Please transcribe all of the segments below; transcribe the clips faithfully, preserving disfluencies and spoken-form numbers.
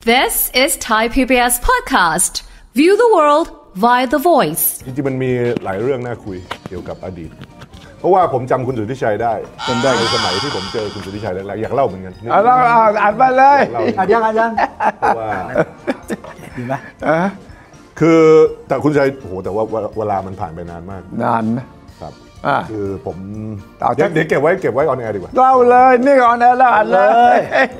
This is Thai พี บี เอส podcast. View the world via the voice. จริงๆมันมีหลายเรื่องน่าคุยเกี่ยวกับอดีตเพราะว่าผมจำคุณสุทธิชัยได้จำได้ในสมัยที่ผมเจอคุณสุทธิชัยแรกๆอยากเล่าเหมือนกันเอาเล่าอ่านมาเลยอ่านยังอ่านยังเพราะว่าดีไหมคือแต่คุณชัยโหแต่ว่าเวลามันผ่านไปนานมากนานนะครับคือผมเดี๋ยวเก็บไว้เก็บไว้ออนแอร์ดีกว่าเล่าเลยนี่ออนแอร์แล้วอ่านเลย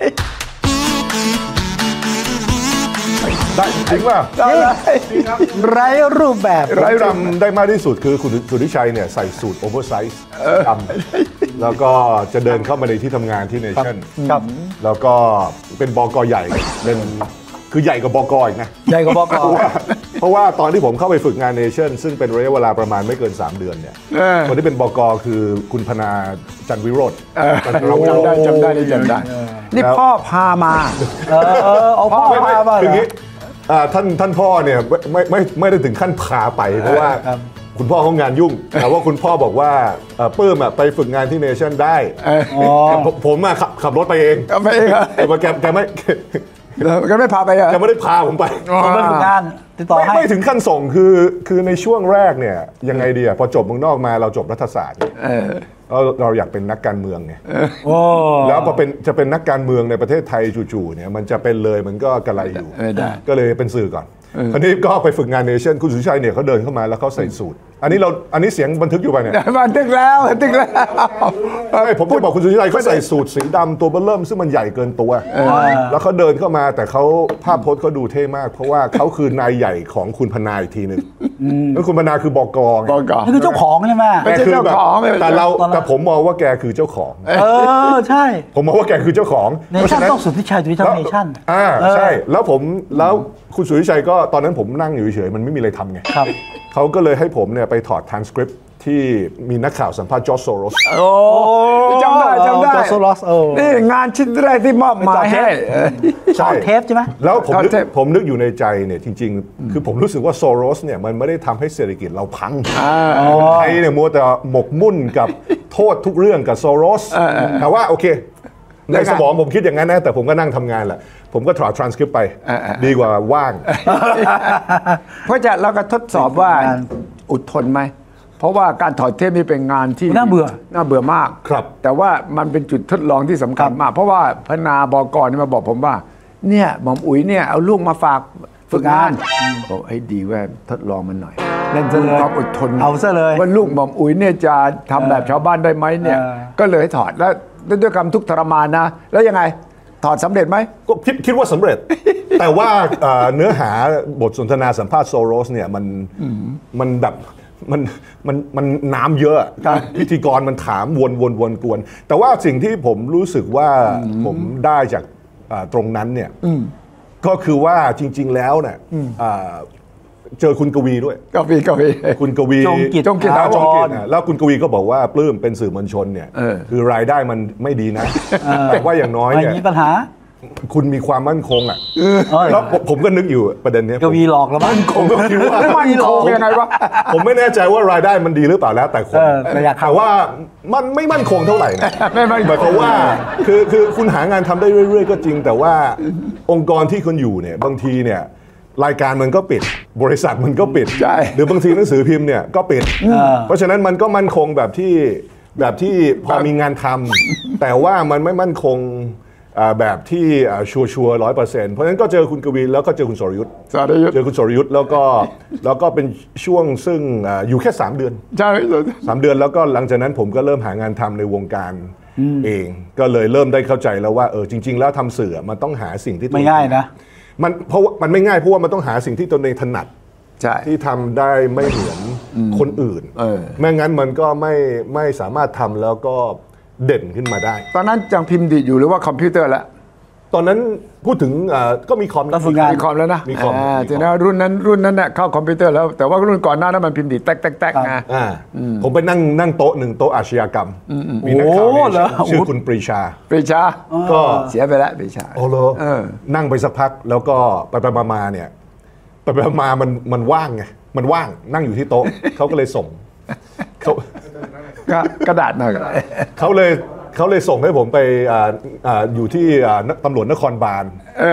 ได้จริงป่ะได้ไร้รูปแบบผมจำได้มากที่สุดคือคุณสุทธิชัยเนี่ยใส่สูทโอเวอร์ไซส์ดำแล้วก็จะเดินเข้ามาในที่ทำงานที่เนชั่นแล้วก็เป็นบก.ใหญ่เป็นคือใหญ่กว่าบก.อีกนะใหญ่กว่าบก. เพราะว่าตอนที่ผมเข้าไปฝึกงานเนชั่นซึ่งเป็นระยะเวลาประมาณไม่เกินสามเดือนเนี่ยคนที่เป็นบก.คือคุณพนาจันวิโรจน์เราจำได้จำได้จำได้นี่พ่อพามาเออเอาพ่อพามาคืองี้ท่านท่านพ่อเนี่ยไม่ไม่ไม่ได้ถึงขั้นพาไปเพราะว่าคุณพ่อเขางานยุ่งแต่ว่าคุณพ่อบอกว่าเปิ้มไปฝึกงานที่เนชั่นได้ผมอะขับขับรถไปเองไม่เองแต่ว่าแกแกไม่แกไม่พาไปอะแกไม่ได้พาผมไปผมไปฝึกงานติดต่อให้ไม่ถึงขั้นส่งคือคือในช่วงแรกเนี่ยยังไงดีอะพอจบเมืองนอกมาเราจบรัฐศาสตร์เราเราอยากเป็นนักการเมืองไงแล้วพอเป็นจะเป็นนักการเมืองในประเทศไทยจู่ๆเนี่ยมันจะเป็นเลยมันก็กระไรอยู่ก็เลยเป็นสื่อก่อนอันนี้ก็ไปฝึกงานเนชั่นคุณสุชัยเนี่ยเขาเดินเข้ามาแล้วเขาใส่สูทอันนี้เราอันนี้เสียงบันทึกอยู่ไปเนี่ยบันทึกแล้วบันทึกแล้วผมจะบอกคุณสุชัยเขาใส่สูทสีดำตัวเบลเริ่มซึ่งมันใหญ่เกินตัวแล้วเขาเดินเข้ามาแต่เขาภาพโพสเขาดูเท่มากเพราะว่าเขาคือนายใหญ่ของคุณพนาอีกทีนึงแล้วคุณพนาคือบก. บก. นี่คือเจ้าของใช่ไหมไม่ใช่เจ้าของแต่เราแต่ผมมองว่าแกคือเจ้าของเออใช่ผมมองว่าแกคือเจ้าของเนชั่นต้องสุทธิชัยสุทธิชัยเนชั่นอ่าใช่แล้วผมแล้วคุณสุทธิชัยก็ตอนนั้นผมนั่งอยู่เฉยๆมันไม่มีอะไรทำไงเขาก็เลยให้ผมเนี่ยไปถอดทรานสคริปต์ที่มีนักข่าวสัมภาษณ์จอร์จโซโรสโอ้จำได้จำได้จอร์จโซโรสนี่งานชิ้นแรกที่มอบหมายให้ถอดเทปใช่ไหมแล้วผมนึกผมนึกอยู่ในใจเนี่ยจริงๆคือผมรู้สึกว่าโซโรสเนี่ยมันไม่ได้ทำให้เศรษฐกิจเราพังคนไทยเนี่ยมัวแต่หมกมุ่นกับโทษทุกเรื่องกับโซโรสแต่ว่าโอเคในสมองผมคิดอย่างนั้นนะแต่ผมก็นั่งทำงานแหละผมก็ถอดทรานสคริปต์ไปดีกว่าว่างเพราะจะเราก็ทดสอบว่าอดทนไหมเพราะว่าการถอดเทปนี่เป็นงานที่น่าเบื่อน่าเบื่อมากครับแต่ว่ามันเป็นจุดทดลองที่สำคัญมากเพราะว่าพนาบก.นี่มาบอกผมว่าเนี่ยหม่อมอุ๋ยเนี่ยเอาลูกมาฝากฝึกงานบอกให้ดีว่าทดลองมันหน่อยเล่นซะเลยความอดทนเอาซะเลยว่าลูกหม่อมอุ๋ยเนี่ยจะทำแบบชาวบ้านได้ไหมเนี่ยก็เลยถอดแล้วด้วยความทุกข์ทรมานนะแล้วยังไงถอดสำเร็จไหมก็คิดคิดว่าสำเร็จ แต่ว่าเนื้อหาบทสนทนาสัมภาษณ์โซโรสเนี่ยมันมันแบบมันมันมันน้ำเยอะพิธีกรมันถามวนวนวนกวนแต่ว่าสิ่งที่ผมรู้สึกว่าผมได้จากตรงนั้นเนี่ยก็คือว่าจริงๆแล้วเนี่ยเจอคุณกวีด้วยกวีกวีคุณกวีจงกิจจงกิจแล้วคุณกวีก็บอกว่าปลื้มเป็นสื่อมวลชนเนี่ยคือรายได้มันไม่ดีนะแต่ว่าอย่างน้อยเนี่ยไม่มีปัญหาคุณมีความมั่นคงอ่ะแล้วผมก็นึกอยู่ประเด็นนี้กวีหลอกแล้วมั่นคงก็คิดว่ามั่นคงยังไงวะผมไม่แน่ใจว่ารายได้มันดีหรือเปล่าแล้วแต่คนแต่ว่ามันไม่มั่นคงเท่าไหร่นะไม่ไม่หมายความว่าคือคือคุณหางานทำได้เรื่อยๆก็จริงแต่ว่าองค์กรที่คุณอยู่เนี่ยบางทีเนี่ยรายการมันก็ปิดบริษัทมันก็ปิดหรือบางทีหนังสือพิมพ์เนี่ยก็ปิดเพราะฉะนั้นมันก็มั่นคงแบบที่แบบที่พอมีงานทำแต่ว่ามันไม่มั่นคงแบบที่ชัวร์ร้อยเปอร์เซ็นต์เพราะฉะนั้นก็เจอคุณกวีแล้วก็เจอคุณสรยุทธ์เจอคุณสรยุทธ์แล้วก็แล้วก็เป็นช่วงซึ่งอยู่แค่สามเดือนใช่สามเดือนแล้วก็หลังจากนั้นผมก็เริ่มหางานทำในวงการเองก็เลยเริ่มได้เข้าใจแล้วว่าเออจริงๆแล้วทำสื่อมันต้องหาสิ่งที่ไม่ง่ายนะมันเพราะมันไม่ง่ายเพราะว่ามันต้องหาสิ่งที่ตนเองถนัดที่ทำได้ไม่เหมือนคนอื่นไม่งั้นมันก็ไม่ไม่สามารถทำแล้วก็เด่นขึ้นมาได้ตอนนั้นยังพิมพ์ดีอยู่หรือว่าคอมพิวเตอร์แล้วตอนนั้นพูดถึงก็มีคอมมีคอมแล้วนะมีคอมแต่นะรุ่นนั้นรุ่นนั้นเนี่ยเข้าคอมพิวเตอร์แล้วแต่ว่ารุ่นก่อนหน้านั้นมันพิมพ์ดีแตกแตกแตกนะผมไปนั่งนั่งโต๊ะหนึ่งโต๊ะอาชญากรรมมีนักข่าวชื่อคุณปรีชาปรีชาก็เสียไปแล้วปรีชาโอ้โหนั่งไปสักพักแล้วก็ไปไปมาเนี่ยไปไปมามันมันว่างไงมันว่างนั่งอยู่ที่โต๊ะเขาก็เลยส่งเขากระดาษหน่อยเขาเลยเขาเลยส่งให้ผมไป อ, อ, อยู่ที่ตำรวจนครบาล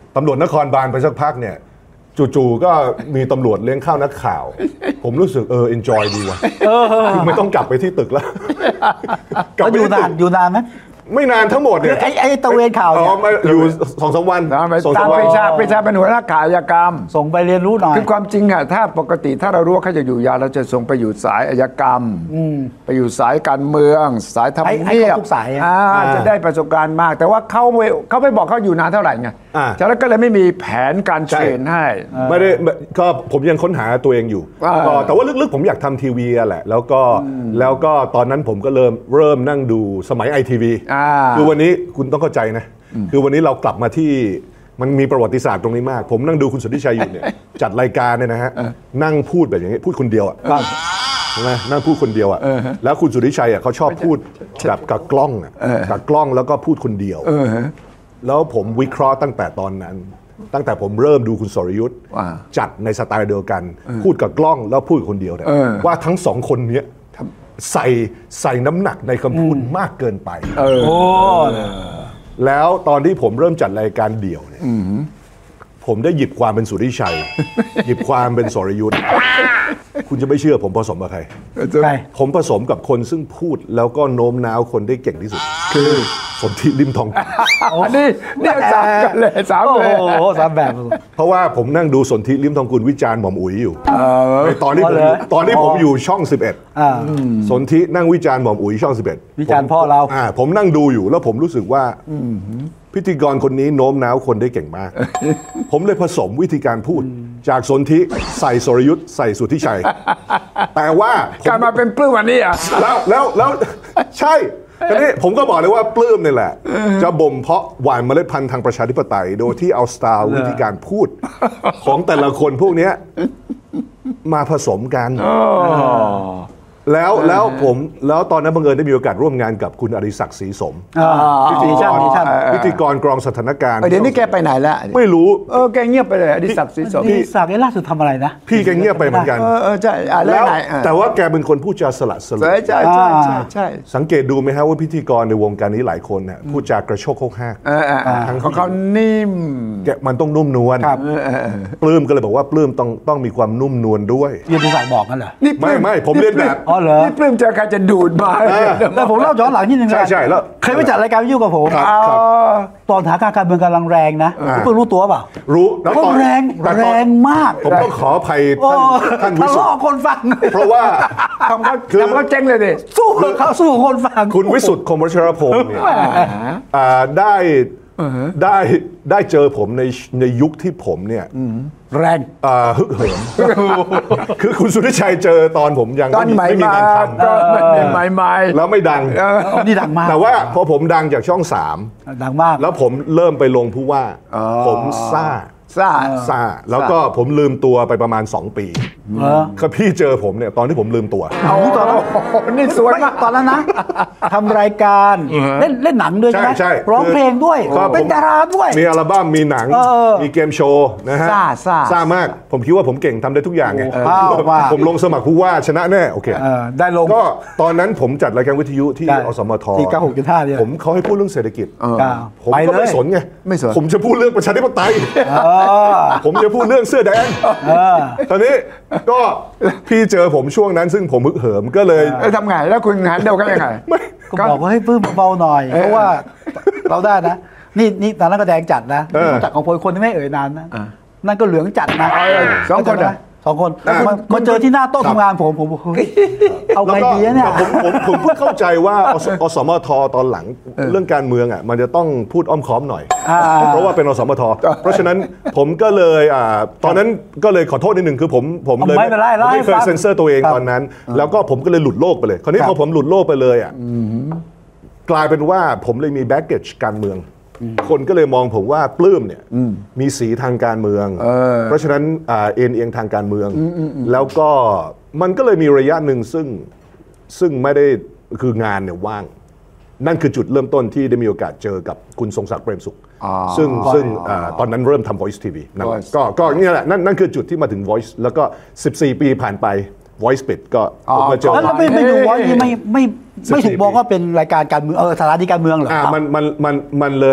ตำรวจนครบาลไปสักพักเนี่ยจู่ๆก็มีตำรวจเลี้ยงข้าวนักข่าว ผมรู้สึกเออ enjoy ดีว่ะคือไม่ต้องกลับไปที่ตึกแล้วกลับไปอยู่ที่นาตึนกอยู่นานไหมไม่นานทั้งหมดเนี่ยไอ้ไอ้ตะเวนข่าวอ๋เนี่อย มาอยู่สองสามวันนะไปสองตาสาม มวันปรีชาปรีชาเป็นหัวหน้าข่าวอาชญากรรมส่งไปเรียนรู้หน่อยคือความจริงอะถ้าปกติถ้าเรารู้ว่าเขาจะอยู่ยาวเราจะส่งไปอยู่สายอาชญากรรมไปอยู่สายการเมือง สายทำให้ให้เนียบครบทุกสายอะอ่าจะได้ประสบการณ์มาก แต่ว่าเขาไม่เขาไม่บอกเขาอยู่นานเท่าไหร่ไงอ่าฉะนั้นก็เลยไม่มีแผนการเทรนให้ไม่ได้ก็ผมยังค้นหาตัวเองอยู่อ่าก็แต่ว่าลึกๆผมอยากทำทีวีอะแหละแล้วก็แล้วก็ตอนนั้นผมก็เริ่มเริ่มนั่งดูสมัยไอทีวีอ่าคือวันนี้คุณต้องเข้าใจนะ คือวันนี้เรากลับมาที่มันมีประวัติศาสตร์ตรงนี้มาก ผมนั่งดูคุณสุทธิชัยอยู่เนี่ย จัดรายการเนี่ยนะฮะนั่งพูดแบบอย่างนี้พูดคนเดียวอ่ะใช่ไหมนั่งพูดคนเดียวอ่ะแล้วคุณสุทธิชัยอ่ะเขาชอบพูดแบบกับกล้องอ่ะกับกล้องแล้วก็พูดคนเดียวแล้วผมวิเคราะห์ตั้งแต่ตอนนั้น ตั้งแต่ผมเริ่มดูคุณสรยุทธ์จัดในสไตล์เดียวกัน พูดกับกล้องแล้วพูดกับคนเดียวเนี่ยว่าทั้งสองคนเนี้ยใส่ใส่น้ำหนักในคำพูดมากเกินไปโอ้แล้วตอนที่ผมเริ่มจัดรายการเดี่ยวเนี่ยผมได้หยิบความเป็นสุทธิชัย หยิบความเป็นสรยุทธ์คุณจะไม่เชื่อผมผสมกับใครใครผมผสมกับคนซึ่งพูดแล้วก็โน้มน้าวคนได้เก่งที่สุด คือสนธิริมทองกุลอันนี้เนี่ยสามกันเลยสามโอ้เลยโหสามแบบเพราะว่าผมนั่งดูสนธิริมทองกุลวิจารณ์หม่อมอุ๋ยอยู่ในตอนที่ผมอ๋อเหรอตอนที่ผมอยู่ช่องสิบเอ็ดอ่าสนธินั่งวิจารณ์หม่อมอุ๋ยช่องสิบเอ็ดวิจารณ์พ่อเราอ่าผมนั่งดูอยู่แล้วผมรู้สึกว่าพิธีกรคนนี้โน้มน้าวคนได้เก่งมาก ผมเลยผสมวิธีการพูดจากสนธิใส่สรยุทธ์ใส่สุทธิชัย แต่ว่าผมการมาเป็นปลื้มวันนี้อ่ะแล้วแล้วแล้วใช่ทีนี้ผมก็บอกเลยว่าปลื้มนี่แหละ จะบ่มเพาะหว่านเมล็ดพันธุ์ทางประชาธิปไตย โดยที่เอาสไตล์วิธีการพูดของแต่ละคนพวกเนี้ยมาผสมกันแล้วแล้วผมแล้วตอนนั้นบังเอิญได้มีโอกาสร่วมงานกับคุณอริศักดิ์ศรีสมพิธีกรพิธีกรพิธีกรกรองสถานการณ์เดี๋ยวนี้แกไปไหนแล้วไม่รู้เออแกเงียบไปเลยอดิศักดิ์ศรีสมพิธีศักดิ์ล่าสุดทำอะไรนะพี่แกเงียบไปเหมือนกันเออเออใช่อ่ะแล้วแล้วไหนอ่ะแต่ว่าแกเป็นคนพูดจาสละสลใช่วยใช่ใช่ใช่ใช่สังเกตดูไหมฮะว่าพิธีกรในวงการนี้หลายคนเนี่ยพูดจากระโชกโคกห้ากเออเออเออของเขานิ่มแกมันต้องนุ่มนวลครับเออเออเออปลื้มก็เลยบอกว่าปลื้มต้องต้องมีความนุ่มนวลด้วยพิธีศักดิ์บอกกันเหรอนี่ปลื้ไม่ไม่ผมเรียนแบบอ๋อเหรอนี่ปลื้มเจอใครจะดูดมาแต่ผมเล่าย้อนหลังนิดนึงนะใช่ใช่แล้วเคยไปจัดรายการวิทยุกับผมครับครับตอนสถานการณ์การเมืองกำลังแรงนะเพิ่งรู้ตัวเปล่ารู้แล้วก็ตอนแรงแต่ตอนแรงมากผมต้องขออภัยโอ้ท่านท่านวิทะสุทเลาะธ์คนฟังเพราะว่าทำเขาคือทำเขาเจ๊งเลยดิสู้เขาสู้คนฟังคุณวิสุทธ์คมวัชรพงศ์เนี่ยอ่าได้ได้ได้เจอผมในในยุคที่ผมเนี่ยแรงอ่าฮึกเหิม คือคุณสุทธิชัยเจอตอนผมยังตอนไม่มีใหม่ไม่มีมางานทก็ใหม่ใหม่ำแล้วไม่ดังนี่ดังมากแต่ว่าพอผมดังจากช่องสามดังมากแล้วผมเริ่มไปลงผู้ว่า ผมซ่าซ่าซ่า แล้วก็ผมลืมตัวไปประมาณ สอง ปีเหรอก็พี่เจอผมเนี่ยตอนที่ผมลืมตัวเอาตอนนั้นโอ้โหนี่สวยมากตอนนั้นนะทำรายการเล่นเล่นหนังด้วยใช่ไหมใช่ใช่ร้องเพลงด้วยครับเป็นผมดาราด้วยมีอัลบั้มมีหนังเออมีเกมโชว์นะฮะซ่าซ่าซ่ามาก ผมคิดว่าผมเก่งทำได้ทุกอย่างไงว้าวว้าวผมลงสมัครผู้ว่าชนะแน่โอเคเออได้ลงก็ตอนนั้นผมจัดรายการวิทยุที่ใช่อสมทที่เก้าหกจุดห้าเนี่ยผมเขาให้พูดเรื่องเศรษฐกิจก้าวผมไปก็เลไม่ยสนไงไม่สนผมจะพูดเรื่องประชาธิปไตยเออผมจะพูดเรื่องเสื้อแดงเออตอนนี้ก็พี่เจอผมช่วงนั้นซึ่งผมฮึกเหิมก็เลยเอ้ยทำไงแล้วคุณหันเดียวกันยังไงก็บอกว่าให้ปื้มเบาๆหน่อย เพราะว่าเราได้นะ นี่นี่ตอนนั้นก็แดงจัดนะเออรู้จักของคนคนที่ไม่เอ่ยนามนะนั่นก็เหลืองจัดนะสองคนเหรอสองคนมามาเจอที่หน้าโต๊ะทำงานผมผมบอกเฮ้ยเอาแล้วไงก็ดีอะเนี่ยผมผมผมเพิ่งเข้าใจว่าอสอสมทตอนหลังเรื่องการเมืองอ่ะมันจะต้องพูดอ้อมค้อมหน่อยอ่าเพราะว่าเป็นอสมทเพราะฉะนั้นผมก็เลยอ่าตอนนั้นก็เลยขอโทษนิดหนึ่งคือผมผมเลยไม่เป็นไรผมเล่าให้ไม่เคยฟังเซ็นเซอร์ตัวเองครับตอนนั้น แล้วก็ผมก็เลยหลุดโลกไปเลย คราวนี้ครับพอผมหลุดโลกไปเลยอ่ะกลายเป็นว่าผมเลยมีแบ็กเกจการเมือง คนก็เลยมองผมว่าปลื้มเนี่ยมีสีทางการเมือง เพราะฉะนั้นอ่าเอ็นเอียงทางการเมือง แล้วก็มันก็เลยมีระยะหนึ่งซึ่งซึ่งไม่ได้คืองานเนี่ยว่าง นั่นคือจุดเริ่มต้นที่ได้มีโอกาสเจอกับคุณทรงศักดิ์เปรมสุข ซึ่งซึ่งอ่าตอนนั้นเริ่มทำ Voice ที วี นั่นแหละ Voice ก็ก็เนี่ยแหละนั่นนั่นคือจุดที่มาถึง Voice แล้วก็สิบสี่ปีผ่านไป Voice ปิดก็ผมมาเจอแล้วเราไม่ไม่ดูว่านี่ไม่ไม่ไม่สิบสี่ถูกมองว่าเป็นรายการการเมืองเออสถานีการเมืองเหรออ่าครับมันมันมันมันเลย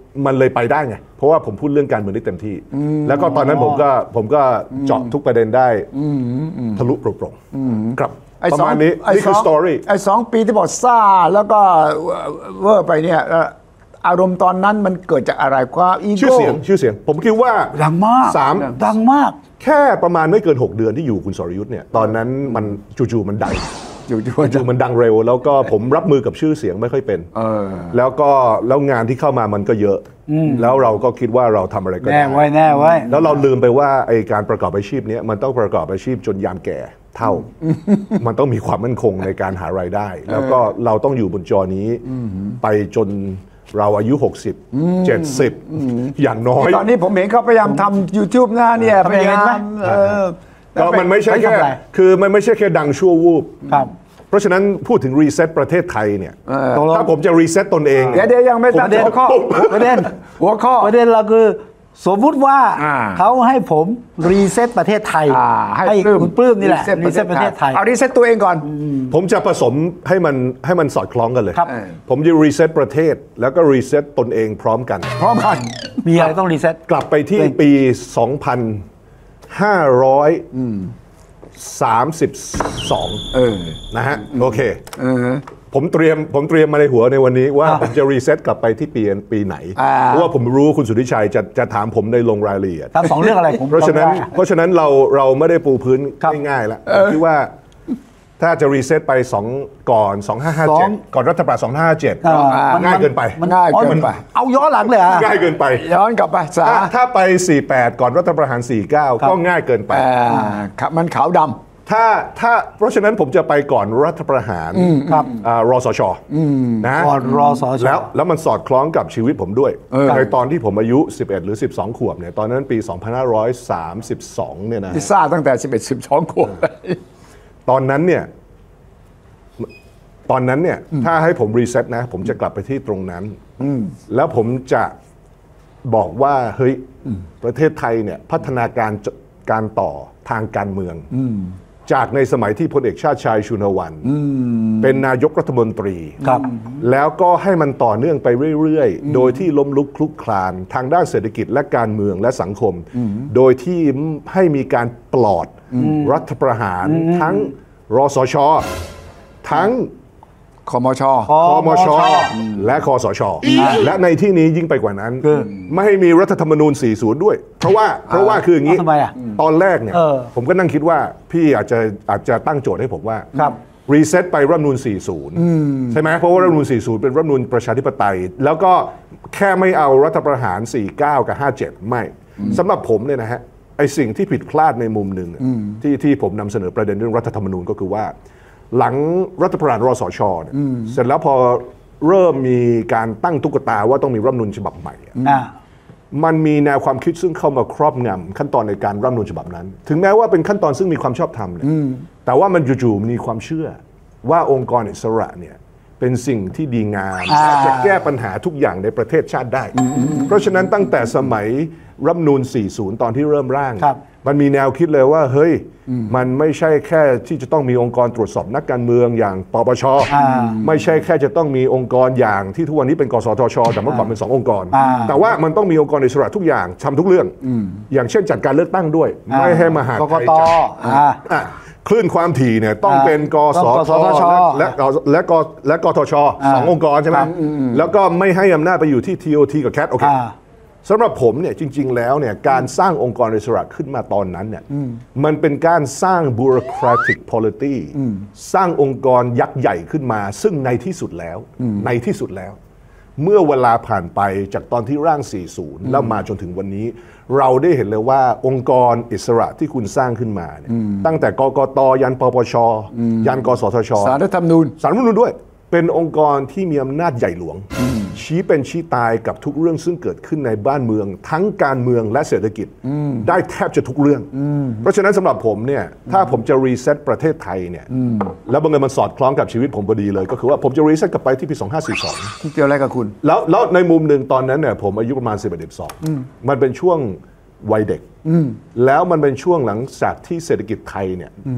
มันเลยไปได้ไงเพราะว่าผมพูดเรื่องการเมืองได้เต็มที่แล้วก็ตอนนั้นผมก็ผมก็เจาะทุกประเด็นได้ทะลุโปร่งๆครับประมาณนี้นี่คือสตอรี่ไอ้สองปีที่บอกซ่าแล้วก็เวอร์ไปเนี่ยอารมณ์ตอนนั้นมันเกิดจากอะไรความอีโก้ชื่อเสียงชื่อเสียงผมคิดว่าดังมากสามดังมากแค่ประมาณไม่เกินหกเดือนที่อยู่คุณสรยุทธ์เนี่ยตอนนั้นมันจู่ๆมันดังจู่ๆมันดังเร็วแล้วก็ผมรับมือกับชื่อเสียงไม่ค่อยเป็นแล้วก็แล้วงานที่เข้ามามันก็เยอะแล้วเราก็คิดว่าเราทำอะไรก็ได้แน่ไว้แน่ไว้แล้วเราลืมไปว่าไอการประกอบอาชีพนี้มันต้องประกอบอาชีพจนยามแก่เท่ามันต้องมีความมั่นคงในการหารายได้แล้วก็เราต้องอยู่บนจอนี้ไปจนเราอายุหกสิบ เจ็ดสิบอย่างน้อยตอนนี้ผมเห็นเขาพยายามทำ YouTube นะเนี่ยพยายามก็มันไม่ใช่แค่คือมันไม่ใช่แค่ดังชั่ววูบเพราะฉะนั้นพูดถึงรีเซ็ตประเทศไทยเนี่ยถ้าผมจะรีเซ็ตตนเองเดี๋ยวเดี๋ยวยังไม่ตัดหัวข้อประเด็นหัวข้อประเด็นเราคือสมมุติว่าเขาให้ผมรีเซ็ตประเทศไทยให้คุณปลื้มนี่แหละรีเซ็ตประเทศไทยเอารีเซ็ตตัวเองก่อนผมจะผสมให้มันให้มันสอดคล้องกันเลยผมจะรีเซ็ตประเทศแล้วก็รีเซ็ตตนเองพร้อมกันพร้อมกันมีอะไรต้องรีเซ็ตกลับไปที่ปี สองพันห้าร้อยสามสิบสอง เออนะฮะโอเคเออผมเตรียมผมเตรียมมาในหัวในวันนี้ว่าผมจะรีเซ็ตกลับไปที่ปีปีไหนเพราะว่าผมรู้คุณสุทธิชัยจะจะถามผมในลงรายละเอียดถามสองเรื่องอะไรผมเพราะฉะนั้นเพราะฉะนั้นเราเราไม่ได้ปูพื้นง่ายๆแล้วที่ว่าถ้าจะรีเซ็ตไปสองก่อนสองพันห้าร้อยห้าสิบเจ็ดก่อนรัฐประหารสองพันห้าร้อยห้าสิบเจ็ดง่ายเกินไปมันง่ายเกินไปเอาย้อนหลังเลยอ่ะง่ายเกินไปย้อนกลับไปถ้าไปสี่สิบแปดก่อนรัฐประหารสี่สิบเก้าก็ง่ายเกินไปมันขาวดำถ้าถ้าเพราะฉะนั้นผมจะไปก่อนรัฐประหารรสชนะก่อนรสชแล้วแล้วมันสอดคล้องกับชีวิตผมด้วยในตอนที่ผมอายุสิบเอ็ดหรือสิบสองขวบเนี่ยตอนนั้นปีสองพันห้าร้อยสามสิบสองเนี่ยนะพิซซ่าตั้งแต่สิบเอ็ด สิบสองขวบตอนนั้นเนี่ยตอนนั้นเนี่ยถ้าให้ผมรีเซ็ตนะผมจะกลับไปที่ตรงนั้นแล้วผมจะบอกว่าเฮ้ยประเทศไทยเนี่ยพัฒนาการการต่อทางการเมืองจากในสมัยที่พลเอกชาติชายชุนวรรณเป็นนายกรัฐมนตรีแล้วก็ให้มันต่อเนื่องไปเรื่อยๆโดยที่ล้มลุกคลุกคลานทางด้านเศรษฐกิจและการเมืองและสังคมโดยที่ให้มีการปลอดรัฐประหารทั้งรสช.ทั้งคมช. คมช.และคสช.และในที่นี้ยิ่งไปกว่านั้นไม่ให้มีรัฐธรรมนูญสี่สิบด้วยเพราะว่าเพราะว่าคืออย่างนี้ตอนแรกเนี่ยผมก็นั่งคิดว่าพี่อาจจะอาจจะตั้งโจทย์ให้ผมว่ารีเซ็ตไปรัฐธรรมนูญสี่สิบใช่ไหมเพราะว่ารัฐธรรมนูญสี่สิบเป็นรัฐธรรมนูญประชาธิปไตยแล้วก็แค่ไม่เอารัฐประหารสี่สิบเก้ากับห้าสิบเจ็ดไม่สำหรับผมเนี่ยนะฮะไอสิ่งที่ผิดพลาดในมุมหนึ่งที่ที่ผมนำเสนอประเด็นเรื่องรัฐธรรมนูญก็คือว่าหลังรัฐประหารรสช.เนี่ยเสร็จแล้วพอเริ่มมีการตั้งตุ๊กตาว่าต้องมีรัฐธรรมนูญฉบับใหม่มันมีแนวความคิดซึ่งเข้ามาครอบงำขั้นตอนในการรัฐธรรมนูญฉบับนั้นถึงแม้ว่าเป็นขั้นตอนซึ่งมีความชอบธรรมเนี่ยแต่ว่ามันจู่ๆมีความเชื่อว่าองค์กรอิสระเนี่ยเป็นสิ่งที่ดีงามจะแก้ปัญหาทุกอย่างในประเทศชาติได้เพราะฉะนั้นตั้งแต่สมัยรัฐธรรมนูญสี่สิบตอนที่เริ่มร่างมันมีแนวคิดเลยว่าเฮ้ยมันไม่ใช่แค่ที่จะต้องมีองค์กรตรวจสอบนักการเมืองอย่างปปช.ไม่ใช่แค่จะต้องมีองค์กรอย่างที่ทุกวันนี้เป็นกสทช.แต่เมื่อก่อนเป็นสององค์กรแต่ว่ามันต้องมีองค์กรอิสระทุกอย่างทำทุกเรื่องอย่างเช่นจัดการเลือกตั้งด้วยไม่ให้มหาไทยจัดคลื่นความถี่เนี่ยต้องเป็นกสทช.และและกและกทช.สององค์กรใช่ไหมแล้วก็ไม่ให้อำนาจไปอยู่ที่ ที โอ ที กับ แคท โอเคสำหรับผมเนี่ยจริงๆแล้วเนี่ยการสร้างองค์กรอิสระขึ้นมาตอนนั้นเนี่ยมันเป็นการสร้าง bureaucratic polity สร้างองค์กรยักษ์ใหญ่ขึ้นมาซึ่งในที่สุดแล้วในที่สุดแล้วเมื่อเวลาผ่านไปจากตอนที่ร่างสี่สิบแล้วมาจนถึงวันนี้เราได้เห็นเลยว่าองค์กรอิสระที่คุณสร้างขึ้นมาเนี่ยตั้งแต่กกต.ยันปปช.ยันกสทช. ศาลรัฐธรรมนูญศาลรัฐธรรมนูญด้วยเป็นองค์กรที่มีอำนาจใหญ่หลวงชี้เป็นชี้ตายกับทุกเรื่องซึ่งเกิดขึ้นในบ้านเมืองทั้งการเมืองและเศรษฐกิจได้แทบจะทุกเรื่องเพราะฉะนั้นสำหรับผมเนี่ยถ้าผมจะรีเซ็ตประเทศไทยเนี่ยแล้วบังเอิญมันสอดคล้องกับชีวิตผมพอดีเลยก็คือว่าผมจะรีเซ็ตกลับไปที่ปีสองพันห้าร้อยสี่สิบสองที่เกี่ยวอะไรกับคุณแล้วแล้วในมุมหนึ่งตอนนั้นเนี่ยผมอายุประมาณสิบเอ็ด สิบสองมันเป็นช่วงวัยเด็กแล้วมันเป็นช่วงหลังจากที่เศรษฐกิจไทยเนี่ย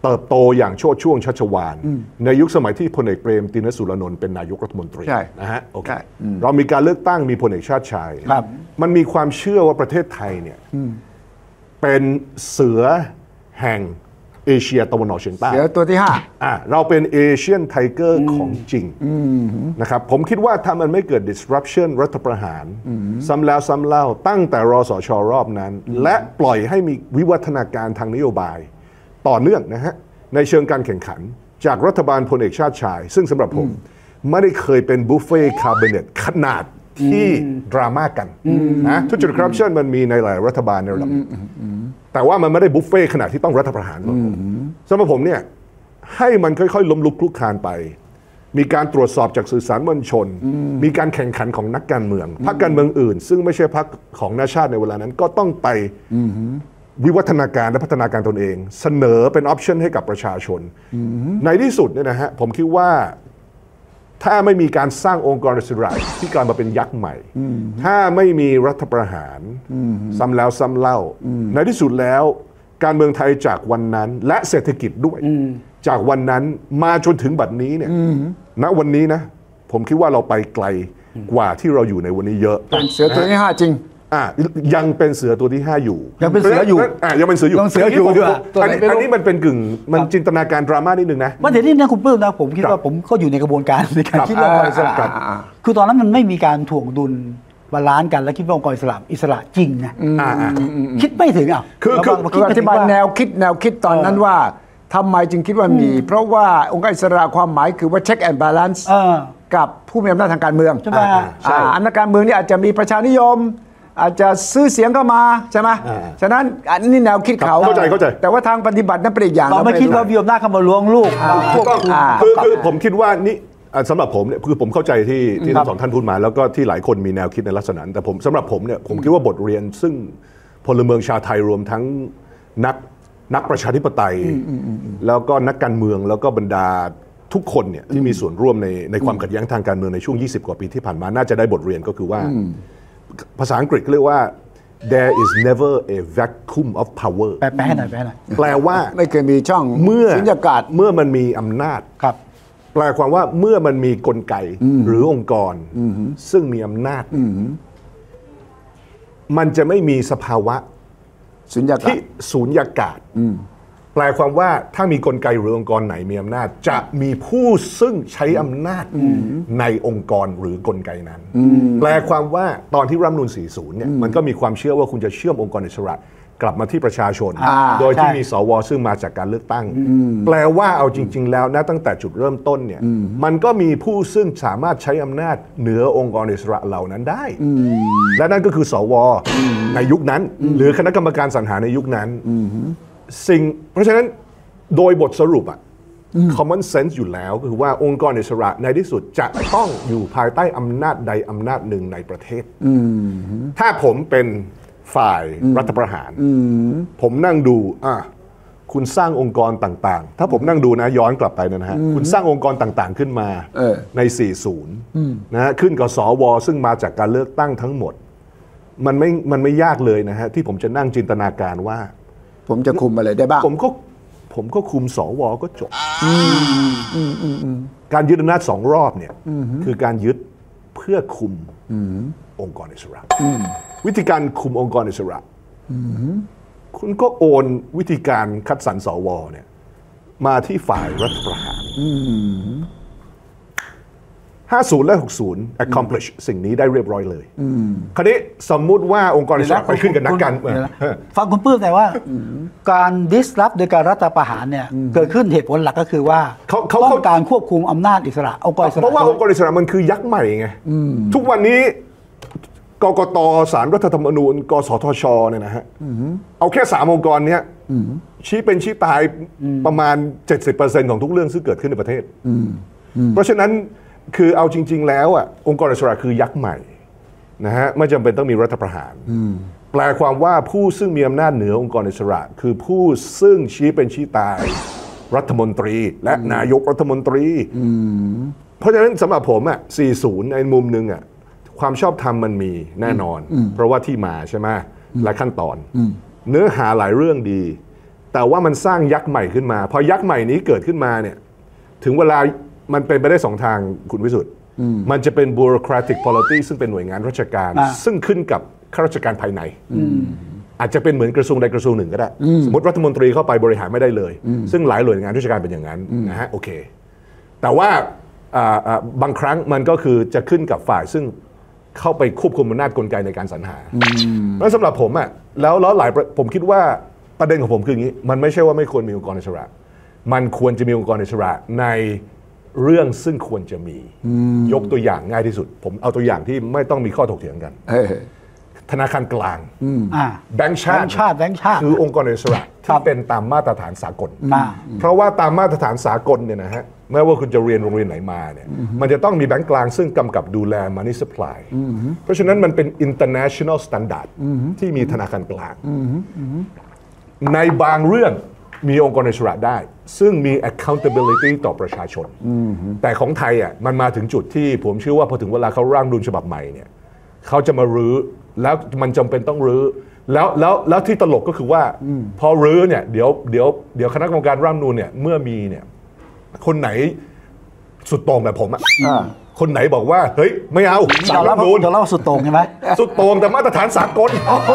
เติบโตอย่างโชติช่วงชัชวาลในยุคสมัยที่พลเอกเปรมติณสุรานนท์เป็นนายกรัฐมนตรีนะฮะโอเคเรามีการเลือกตั้งมีพลเอกชาติชายมันมีความเชื่อว่าประเทศไทยเนี่ยเป็นเสือแห่งเอเชียตะวันออกเฉียงใต้เสือตัวที่ห้าอ่ะเราเป็นเอเชียนไทเกอร์ของจริงนะครับผมคิดว่าถ้ามันไม่เกิด disruption รัฐประหารซ้ำแล้วซ้ำเล่าตั้งแต่รสช.รอบนั้นและปล่อยให้มีวิวัฒนาการทางนโยบายต่อเนื่องนะฮะในเชิงการแข่งขันจากรัฐบาลพลเอกชาติชายซึ่งสำหรับผมไม่ได้เคยเป็นบุฟเฟ่คาบิเนตขนาดที่ดราม่ากันนะทุจริตคอร์รัปชันมันมีในหลายรัฐบาลในระดับแต่ว่ามันไม่ได้บุฟเฟ่ขนาดที่ต้องรัฐประหารสำหรับผมเนี่ยให้มันค่อยๆล้มลุกคลุกคลานไปมีการตรวจสอบจากสื่อสารมวลชนมีการแข่งขันของนักการเมืองพรรคการเมืองอื่นซึ่งไม่ใช่พรรคของนาชาติในเวลานั้นก็ต้องไปวิวัฒนาการและพัฒนาการตนเองเสนอเป็นออปชันให้กับประชาชนในที่สุดเนี่ยนะฮะผมคิดว่าถ้าไม่มีการสร้างองค์กรอิสระที่กลายมาเป็นยักษ์ใหม่ถ้าไม่มีรัฐประหารซ้ำแล้วซ้ำเล่าในที่สุดแล้วการเมืองไทยจากวันนั้นและเศรษฐกิจด้วยจากวันนั้นมาจนถึงบัดนี้เนี่ยณวันนี้นะผมคิดว่าเราไปไกลกว่าที่เราอยู่ในวันนี้เยอะเป็นเสือตัวที่ห้าจริงอ่ะยังเป็นเสือตัวที่ห้าอยู่ยังเป็นเสืออยู่อ่ะยังเป็นเสืออยู่ยังเสืออยู่ด้วยอันนี้อันนี้มันเป็นกึ่งมันจินตนาการดราม่านิดนึงนะมันเดี๋ยวนี้นะคุณปลื้มนะผมคิดว่าผมก็อยู่ในกระบวนการในการคิดว่าองค์กรอิสระคือตอนนั้นมันไม่มีการถ่วงดุลบาลานซ์กันแล้วคิดว่าองค์กรอิสระอิสระจริงนะคิดไม่ถึงอ่ะคือคืออธิบายแนวคิดแนวคิดตอนนั้นว่าทำไมจึงคิดว่ามีเพราะว่าองค์การอิสระความหมายคือว่า check and balance กับผู้มีอำนาจทางการเมืองใช่ไหมอำนาจการเมืองนี่อาจจะมีประชานิยมอาจจะซื้อเสียงเข้ามาใช่ไหมฉะนั้นอันนี้แนวคิดเขาเข้าใจเข้าใจแต่ว่าทางปฏิบัตินั้นเป็นอีกอย่างเราไม่คิดว่ามีอำนาจเข้ามาล้วงลูกคือคือผมคิดว่านี่สำหรับผมเนี่ยคือผมเข้าใจที่ที่ทั้งสองท่านพูดมาแล้วก็ที่หลายคนมีแนวคิดในลักษณะนั้นแต่ผมสำหรับผมเนี่ยผมคิดว่าบทเรียนซึ่งพลเมืองชาวไทยรวมทั้งนักนักประชาธิปไตยแล้วก็นักการเมืองแล้วก็บรรดาทุกคนเนี่ยที่มีส่วนร่วมในในความขัดแย้งทางการเมืองในช่วงยี่สิบกว่าปีที่ผ่านมาน่าจะได้บทเรียนก็คือว่าภาษาอังกฤษเรียกว่า there is never a vacuum of power แปลให้หน่อยแปลหน่อยแปลว่าไม่เคยมีช่องเมื่อสุญญากาศเมื่อมันมีอำนาจครับแปลความว่าเมื่อมันมีกลไกหรือองค์กรซึ่งมีอำนาจมันจะไม่มีสภาวะสุญญากาศที่สุญญากาศแปลความว่าถ้ามีกลไกหรือองค์กรไหนมีอำนาจจะมีผู้ซึ่งใช้อำนาจในองค์กรหรือกลไกนั้นแปลความว่าตอนที่รัฐธรรมนูญสี่สิบเนี่ยมันก็มีความเชื่อว่าคุณจะเชื่อมองค์กรอิสระกลับมาที่ประชาชนโดยที่มีสวซึ่งมาจากการเลือกตั้งแปลว่าเอาจริงๆแล้วนะตั้งแต่จุดเริ่มต้นเนี่ยมันก็มีผู้ซึ่งสามารถใช้อำนาจเหนือองค์กรอิสระเหล่านั้นได้และนั่นก็คือสวในยุคนั้นหรือคณะกรรมการสรรหาในยุคนั้นสิ่งเพราะฉะนั้นโดยบทสรุปอะ common sense อยู่แล้วคือว่าองค์กรอิสระในที่สุดจะต้องอยู่ภายใต้อำนาจใดอำนาจหนึ่งในประเทศถ้าผมเป็นฝ่ายรัฐประหารผมนั่งดูอ่ะคุณสร้างองค์กรต่างๆถ้าผมนั่งดูนะย้อนกลับไปนะฮะคุณสร้างองค์กรต่างๆขึ้นมาในสี่สิบนะฮะขึ้นกับสวซึ่งมาจากการเลือกตั้งทั้งหมดมันไม่มันไม่ยากเลยนะฮะที่ผมจะนั่งจินตนาการว่าผมจะคุมอะไรได้บ้างผมก็ผมก็คุมสวก็จบการยึดอำนาจสองรอบเนี่ยคือการยึดเพื่อคุมองค์กรอิสระวิธีการคุมองค์กรอิสระคุณก็โอนวิธีการคัดสรรสวเนี่ยมาที่ฝ่ายรัฐประหารห้าสิบและหกสิบ accomplish สิ่งนี้ได้เรียบร้อยเลยคราวนี้สมมุติว่าองค์กรอิสระไปขึ้นกับนักการเมืองฟังคุณปื้มแต่ว่าการ disrupt โดยการรัฐประหารเนี่ยเกิดขึ้นเหตุผลหลักก็คือว่าต้องการควบคุมอำนาจอิสระองค์กรอิสระเพราะว่าองค์กรอิสระมันคือยักษ์ใหม่ไงทุกวันนี้กกต.ศาลรัฐธรรมนูญกสทช.เนี่ยนะฮะเอาแค่สามองค์กรเนี้ยชี้เป็นชี้ตายประมาณ เจ็ดสิบเปอร์เซ็นต์ ของทุกเรื่องซึ่งเกิดขึ้นในประเทศเพราะฉะนั้นคือเอาจริงๆแล้วอ่ะองค์กรอิสระคือยักษ์ใหม่นะฮะไม่จำเป็นต้องมีรัฐประหารแปลความว่าผู้ซึ่งมีอำนาจเหนือองค์กรอิสระคือผู้ซึ่งชี้เป็นชี้ตายรัฐมนตรีและนายกรัฐมนตรีเพราะฉะนั้นสำหรับผมอ่ะสี่สิบในมุมนึงอ่ะความชอบธรรมมันมีแน่นอนเพราะว่าที่มาใช่ไหมและขั้นตอนเนื้อหาหลายเรื่องดีแต่ว่ามันสร้างยักษ์ใหม่ขึ้นมาพอยักษ์ใหม่นี้เกิดขึ้นมาเนี่ยถึงเวลามันเป็นไปได้สองทางคุณวิสุทธิ์มันจะเป็น bureaucratic polity ซึ่งเป็นหน่วยงานราชการซึ่งขึ้นกับข้าราชการภายในอาจจะเป็นเหมือนกระทรวงใดกระทรวงหนึ่งก็ได้สมมติรัฐมนตรีเข้าไปบริหารไม่ได้เลยซึ่งหลายหน่วยงานราชการเป็นอย่างนั้นนะฮะโอเคแต่ว่าบางครั้งมันก็คือจะขึ้นกับฝ่ายซึ่งเข้าไปควบคุมอำนาจกลไกในการสรรหาแล้วสำหรับผมอ่ะแล้วแล้วหลายผมคิดว่าประเด็นของผมคืออย่างนี้มันไม่ใช่ว่าไม่ควรมีองค์กรอิสระมันควรจะมีองค์กรอิสระในเรื่องซึ่งควรจะมียกตัวอย่างง่ายที่สุดผมเอาตัวอย่างที่ไม่ต้องมีข้อถกเถียงกันธนาคารกลางแบงก์ชาติคือองค์กรอิสระที่เป็นตามมาตรฐานสากลเพราะว่าตามมาตรฐานสากลเนี่ยนะฮะไม่ว่าคุณจะเรียนโรงเรียนไหนมาเนี่ยมันจะต้องมีแบงก์กลางซึ่งกำกับดูแล money supply เพราะฉะนั้นมันเป็น international standard ที่มีธนาคารกลางในบางเรื่องมีองค์กรอิสระได้ซึ่งมี accountability ต่อประชาชนแต่ของไทยอ่ะมันมาถึงจุดที่ผมเชื่อว่าพอถึงเวลาเขาร่างรัฐธรรมนูญฉบับใหม่เนี่ยเขาจะมารื้อแล้วมันจำเป็นต้องรื้อแล้วแล้วแล้วที่ตลกก็คือว่าพอรื้อเนี่ยเดี๋ยวเดี๋ยวเดี๋ยวคณะกรรมการร่างรัฐธรรมนูญเนี่ยเมื่อมีเนี่ยคนไหนสุดโต่งแบบผมอ่ะคนไหนบอกว่าเฮ้ยไม่เอาสารรัฐธรรมนูญเราเล่าสุดโต่งใช่ไหมสุดโต่งแต่มาตรฐานสากล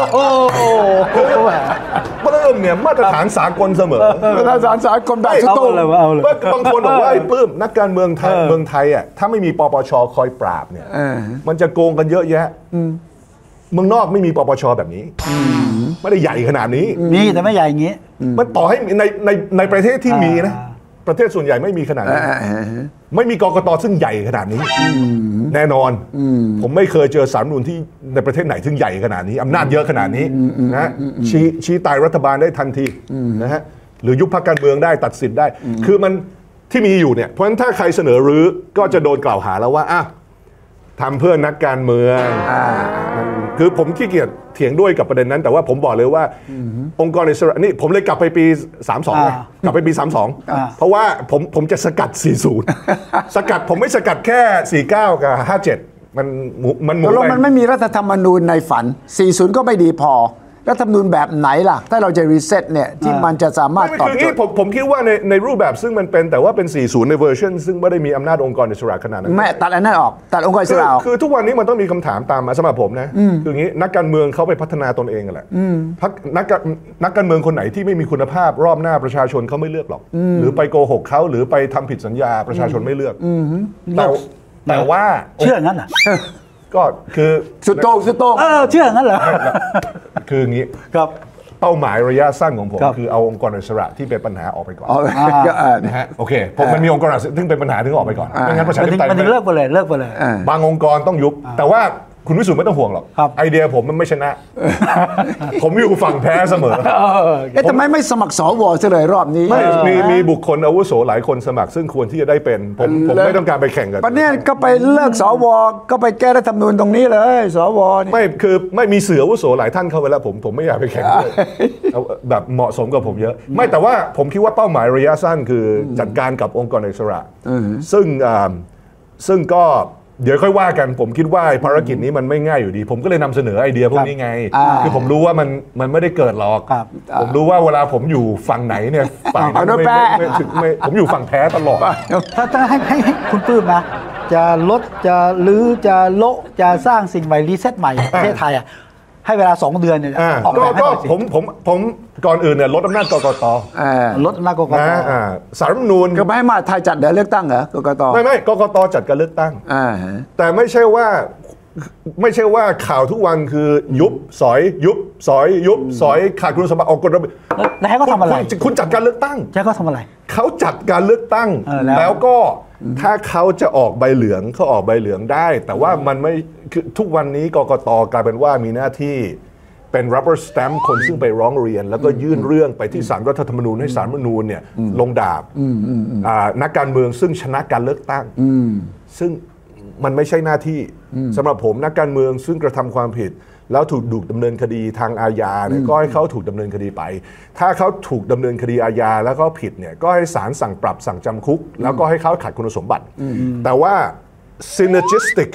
เริ่มเนี่ยมาตรฐานสากลเสมอมาตรฐานสากลแบบสุดโต่งบางคนบอกว่าไอ้ปื้มนักการเมืองไทยเมืองไทยอ่ะถ้าไม่มีปปชคอยปราบเนี่ยมันจะโกงกันเยอะแยะเมืองนอกไม่มีปปชแบบนี้ไม่ได้ใหญ่ขนาดนี้มีแต่ไม่ใหญ่อย่างนี้มันต่อให้ในในในประเทศที่มีนะประเทศส่วนใหญ่ไม่มีขนาดนี้ไม่มีกกตซึ่งใหญ่ขนาดนี้แน่นอนผมไม่เคยเจอศาลรัฐธรรมนูญที่ในประเทศไหนซึ่งใหญ่ขนาดนี้อำนาจเยอะขนาดนี้นะชี้ชี้ตายรัฐบาลได้ทันทีนะฮะหรือยุบพรรคการเมืองได้ตัดสินได้คือมันที่มีอยู่เนี่ยเพราะฉะนั้นถ้าใครเสนอรื้อก็จะโดนกล่าวหาแล้วว่าอ่ะทำเพื่อนักการเมืองคือผมขี้เกียจเถียงด้วยกับประเด็นนั้นแต่ว่าผมบอกเลยว่าองค์กรอิสระนี่ผมเลยกลับไปปีสามสิบสองกลับไปปีสามสิบสองเพราะว่าผมผมจะสกัดสี่สิบสกัดผมไม่สกัดแค่สี่สิบเก้ากับห้าสิบเจ็ดมันมันหมดแล้วมันไม่มีรัฐธรรมนูญในฝันสี่สิบก็ไม่ดีพอรัฐธรรมนูญแบบไหนล่ะถ้าเราจะรีเซ็ตเนี่ยที่มันจะสามารถตอบโจทย์ผมผมคิดว่าในในรูปแบบซึ่งมันเป็นแต่ว่าเป็นสี่สิบในเวอร์ชันซึ่งไม่ได้มีอำนาจองค์กรอิสระขนาดนั้นไม่ตัดอันนั้นออกตัดองค์กรอิสระคือทุกวันนี้มันต้องมีคำถามตามมาสำหรับผมนะคืออย่างนี้นักการเมืองเขาไปพัฒนาตนเองกันแหละพักนักนักการเมืองคนไหนที่ไม่มีคุณภาพรอบหน้าประชาชนเขาไม่เลือกหรอกหรือไปโกหกเขาหรือไปทำผิดสัญญาประชาชนไม่เลือกแต่แต่ว่าเชื่องั้นเหรอก็คือสุดโต่งสุดโต่งเออเชื่องั้นเหรอคืออย่างนี้ครับเป้าหมายระยะสั้นของผมคือเอาองค์กรอิสระที่เป็นปัญหาออกไปก่อนนะฮะโอเคผมมันมีองค์กรซึ่งเป็นปัญหาถึงออกไปก่อนไม่งั้นประชาธิปไตยมันเลิกไปเลยเลิกไปเลยบางองค์กรต้องยุบแต่ว่าคุณวิสุทธิ์ไม่ต้องห่วงหรอกไอเดียผมมันไม่ชนะผมอยู่ฝั่งแพ้เสมอเอ๊ะทำไมไม่สมัครสวซะเลยรอบนี้ไม่มีมีบุคคลอาวุโสหลายคนสมัครซึ่งควรที่จะได้เป็นผมผมไม่ต้องการไปแข่งกันประเด็นก็ไปเลิกสวก็ไปแก้รัฐธรรมนูญตรงนี้เลยสวไม่คือไม่มีเสืออาวุโสหลายท่านเข้าไปแล้วผมผมไม่อยากไปแข่งด้วยแบบเหมาะสมกับผมเยอะไม่แต่ว่าผมคิดว่าเป้าหมายระยะสั้นคือจัดการกับองค์กรอิสระซึ่งซึ่งก็เดี๋ยวค่อยว่ากันผมคิดว่าภารกิจนี้มันไม่ง่ายอยู่ดีผมก็เลยนำเสนอไอเดียพวกนี้ไงคือผมรู้ว่ามันมันไม่ได้เกิดหรอกผมรู้ว่าเวลาผมอยู่ฝั่งไหนเนี่ยฝั่งนั้นไม่ไม่ผมอยู่ฝั่งแพ้ตลอดถ้าถ้าให้ให้คุณปลื้มนะจะลดจะลื้อจะโละจะสร้างสิ่งใหม่รีเซ็ตใหม่ประเทศไทยอ่ะให้เวลาสองเดือนเนี่ยออกแบบให้หน่อยสิผมผมผมก่อนอื่นเนี่ยลดอำนาจกกตลดอำนาจกกตสารรัฐธรรมนูญก็ไม่ให้มาไทยจัดเดี๋ยวเลือกตั้งเหรอกกตไม่ไม่กกตจัดการเลือกตั้งแต่ไม่ใช่ว่าไม่ใช่ว่าข่าวทุกวันคือยุบสอยยุบสอยยุบสอยขาดคุณสมบัติออกกฎระเบียบแล้วให้เขาทำอะไรคุณจัดการเลือกตั้งให้เขาทำอะไรเขาจัดการเลือกตั้งแล้วก็ถ้าเขาจะออกใบเหลืองเขาออกใบเหลืองได้แต่ว่ามันไม่คือทุกวันนี้กกตกลายเป็นว่ามีหน้าที่เป็น rubber stamp คนซึ่งไปร้องเรียนแล้วก็ยื่นเรื่องไปที่ศาลรัฐธรรมนูญให้ศาลรัฐธรรมนูญเนี่ยลงดาบนักการเมืองซึ่งชนะการเลือกตั้งซึ่งมันไม่ใช่หน้าที่สำหรับผมนักการเมืองซึ่งกระทำความผิดแล้วถูกถูกดำเนินคดีทางอาญาเนี่ยก็ให้เขาถูกดำเนินคดีไปถ้าเขาถูกดำเนินคดีอาญาแล้วก็ผิดเนี่ยก็ให้ศาลสั่งปรับสั่งจำคุกแล้วก็ให้เขาขาดคุณสมบัติแต่ว่า synergistic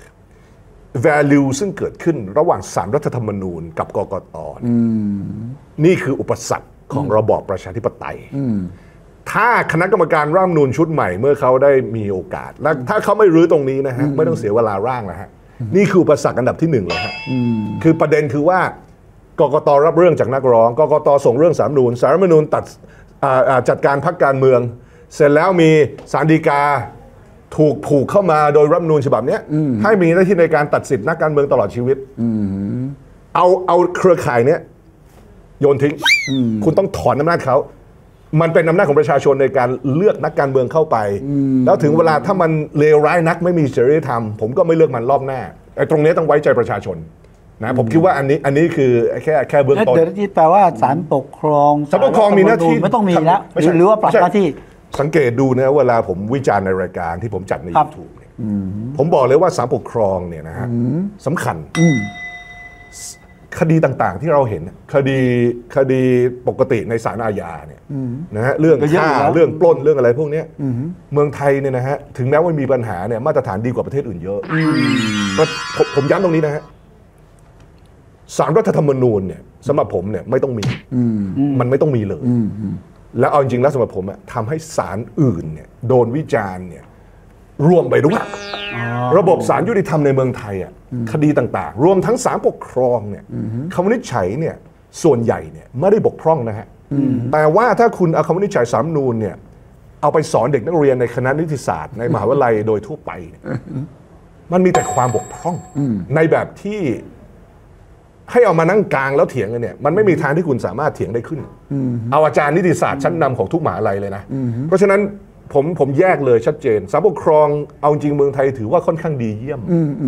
value ซึ่งเกิดขึ้นระหว่างศาลรัฐธรรมนูญกับกกต.นี่คืออุปสรรคของระบอบประชาธิปไตยถ้าคณะกรรมการร่างรัฐธรรมนูญชุดใหม่เมื่อเขาได้มีโอกาสและถ้าเขาไม่รื้อตรงนี้นะฮะไม่ต้องเสียเวลาร่างนะฮะนี่คืออุปสรรคอันดับที่หนึ่งเลยฮะคือประเด็นคือว่ากกต.รับเรื่องจากนักร้องกกต.ส่งเรื่องสาลรฐธรรมนูญสาลรฐธรรมนูญตัดจัดการพรรคการเมืองเสร็จแล้วมีศาลฎีกาถูกผูกเข้ามาโดยรัฐธรรมนูญฉบับนี้ให้มีหน้าที่ในการตัดสิทธินักการเมืองตลอดชีวิตเอาเอาเครือข่ายเนี้ยโยนทิ้งคุณต้องถอนอำนาจเขามันเป็นอำนาจของประชาชนในการเลือกนักการเมืองเข้าไปแล้วถึงเวลาถ้ามันเลวร้ายนักไม่มีจริยธรรมผมก็ไม่เลือกมันรอบหน้าไอ้ตรงนี้ต้องไว้ใจประชาชนนะผมคิดว่าอันนี้อันนี้คือแค่แค่เบื้องต้นเดี๋ยวที่แปลว่าศาลปกครองศาลปกครองมีหน้าที่ไม่ต้องมีแล้วหรือว่าปรับหน้าที่สังเกตดูนะเวลาผมวิจารณ์ในรายการที่ผมจัดใน YouTube เนี่ยผมบอกเลยว่าศาลปกครองเนี่ยนะฮะสำคัญคดีต่างๆที่เราเห็นคดีคดีปกติในศาลอาญาเนี่ยนะฮะเรื่องฆ่าเรื่องปล้นเรื่องอะไรพวกนี้เมืองไทยเนี่ยนะฮะถึงแม้ว่ามีปัญหาเนี่ยมาตรฐานดีกว่าประเทศอื่นเยอะผมย้ำตรงนี้นะฮะศาลรัฐธรรมนูญเนี่ยสำหรับผมเนี่ยไม่ต้องมีมันไม่ต้องมีเลยแล้วเอาจริงๆแล้วสำหรับผมอะทำให้ศาลอื่นเนี่ยโดนวิจารณ์เนี่ยรวมไปด้วยระบบศาลยุติธรรมในเมืองไทยอะคดีต่างๆรวมทั้งศาลปกครองเนี่ยคำวินิจฉัยเนี่ยส่วนใหญ่เนี่ยไม่ได้บกพร่องนะฮะแต่ว่าถ้าคุณเอาคำวินิจฉัยศาลรัฐธรรมนูญเนี่ยเอาไปสอนเด็กนักเรียนในคณะนิติศาสตร์ในมหาวิทยาลัยโดยทั่วไปมันมีแต่ความบกพร่องในแบบที่ให้เอามานั่งกลางแล้วเถียงกันเนี่ยมันไม่มีทางที่คุณสามารถเถียงได้ขึ้นเอาอาจารย์นิติศาสตร์ชั้นนำของทุกมหาวิทยาลัยเลยนะเพราะฉะนั้นผมผมแยกเลยชัดเจนศาลปกครองเอาจริงเมืองไทยถือว่าค่อนข้างดีเยี่ยม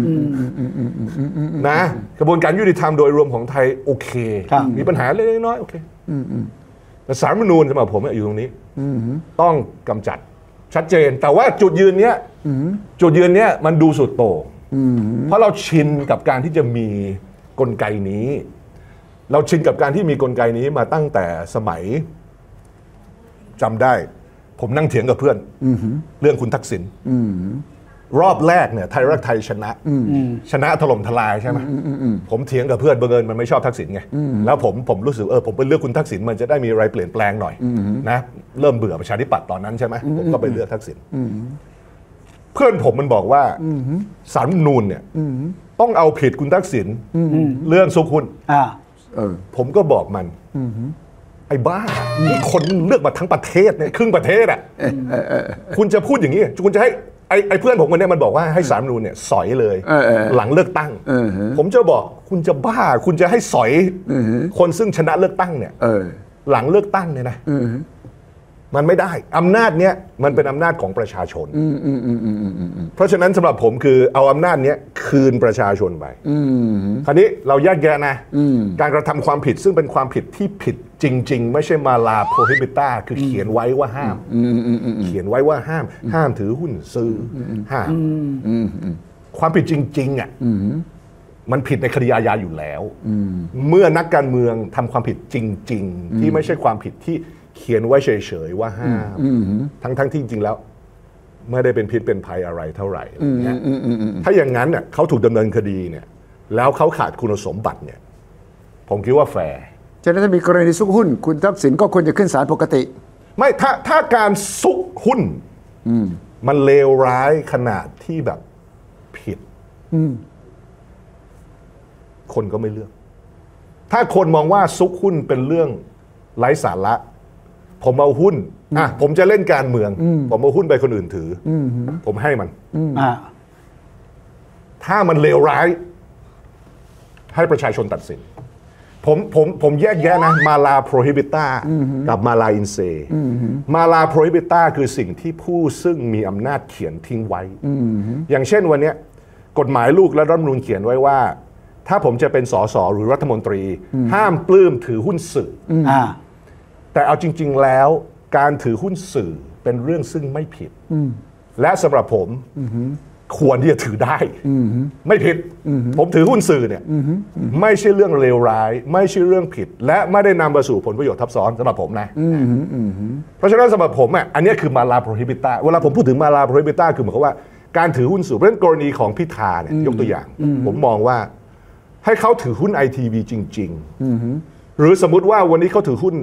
นะกระบวนการยุติธรรมโดยรวมของไทยโอเคมีปัญหาเล็กน้อยโอเคแต่ศาลรัฐธรรมนูญสำหรับผมอยู่ตรงนี้ต้องกำจัดชัดเจนแต่ว่าจุดยืนเนี้ยจุดยืนเนี้ยมันดูสุดโต่งเพราะเราชินกับการที่จะมีกลไกนี้เราชินกับการที่มีกลไกนี้มาตั้งแต่สมัยจำได้ผมนั่งเถียงกับเพื่อนเรื่องคุณทักษิณรอบแรกเนี่ยไทยรักไทยชนะชนะถล่มทลายใช่ไหมผมเถียงกับเพื่อนบังเอิญมันไม่ชอบทักษิณไงแล้วผมผมรู้สึกเออผมไปเลือกคุณทักษิณมันจะได้มีอะไรเปลี่ยนแปลงหน่อยนะเริ่มเบื่อประชาธิปัตย์ตอนนั้นใช่ไหมผมก็ไปเลือกทักษิณเพื่อนผมมันบอกว่าศาลรัฐธรรมนูญเนี่ยต้องเอาผิดคุณทักษิณเรื่องซุกหุ้นผมก็บอกมันไอ้บ้านี่คนเลือกมาทั้งประเทศเนี่ยครึ่งประเทศอ่ะคุณจะพูดอย่างนี้คุณจะให้ไอ้ไอ้เพื่อนผมคนนี้มันบอกว่าให้ศาลรัฐธรรมนูญเนี่ยสอยเลยหลังเลือกตั้งผมจะบอกคุณจะบ้าคุณจะให้สอยคนซึ่งชนะเลือกตั้งเนี่ยหลังเลือกตั้งเนี่ยนะมันไม่ได้อำนาจเนี้ยมันเป็นอำนาจของประชาชนเพราะฉะนั้นสำหรับผมคือเอาอำนาจเนี้ยคืนประชาชนไปคราวนี้เราแยกแยะนะการกระทำความผิดซึ่งเป็นความผิดที่ผิดจริงๆไม่ใช่มาลาโพฮิบิต้าคือเขียนไว้ว่าห้ามเขียนไว้ว่าห้ามห้ามถือหุ้นซื้อห้ามความผิดจริงๆอ่ะมันผิดในคดีอาญาอยู่แล้วเมื่อนักการเมืองทำความผิดจริงๆที่ไม่ใช่ความผิดที่เขียนไว้เฉยๆว่าห้ามทั้งๆ ท, ที่จริงๆแล้วไม่ได้เป็นพิษเป็นภัยอะไรเท่าไหร่ถ้าอย่างนั้นเนี่ยเขาถูกดำเนินคดีเนี่ยแล้วเขาขาดคุณสมบัติเนี่ยผมคิดว่าแฟร์ฉะนั้นถ้ามีกรณีซุกหุ้นคุณทักษิณก็ควรจะขึ้นศาลปกติไม่ถ้าถ้าการซุกหุ้นมันเลวร้ายขนาดที่แบบผิดคนก็ไม่เลือกถ้าคนมองว่าซุกหุ้นเป็นเรื่องไร้สาระผมเอาหุ้นอ่ะผมจะเล่นการเมืองผมเอาหุ้นไปคนอื่นถือผมให้มันถ้ามันเลวร้ายให้ประชาชนตัดสินผมผมผมแยกแยะนะมาลาโพฮิบิต้ากับมาลาอินเซมาลาโพฮิบิต้าคือสิ่งที่ผู้ซึ่งมีอำนาจเขียนทิ้งไว้อย่างเช่นวันนี้กฎหมายลูกและรัฐธรรมนูญเขียนไว้ว่าถ้าผมจะเป็นสสหรือรัฐมนตรีห้ามปลื้มถือหุ้นสื่อแต่เอาจริงๆแล้วการถือหุ้นสื่อเป็นเรื่องซึ่งไม่ผิดและสำหรับผมควรที่จะถือได้ไม่ผิดผมถือหุ้นสื่อเนี่ยไม่ใช่เรื่องเลวร้ายไม่ใช่เรื่องผิดและไม่ได้นำมาสู่ผลประโยชน์ทับซ้อนสำหรับผมนะเพราะฉะนั้นสำหรับผมอ่ะอันนี้คือมาลาโพฮิบิต้าเวลาผมพูดถึงมาลาโพฮิบิต้าคือหมายความว่าการถือหุ้นสื่อเพราะฉะนั้นกรณีของพิธาเนี่ยยกตัวอย่างผมมองว่าให้เขาถือหุ้นไอทีวีจริงๆหรือสมมุติว่าวันนี้เขาถือหุ้น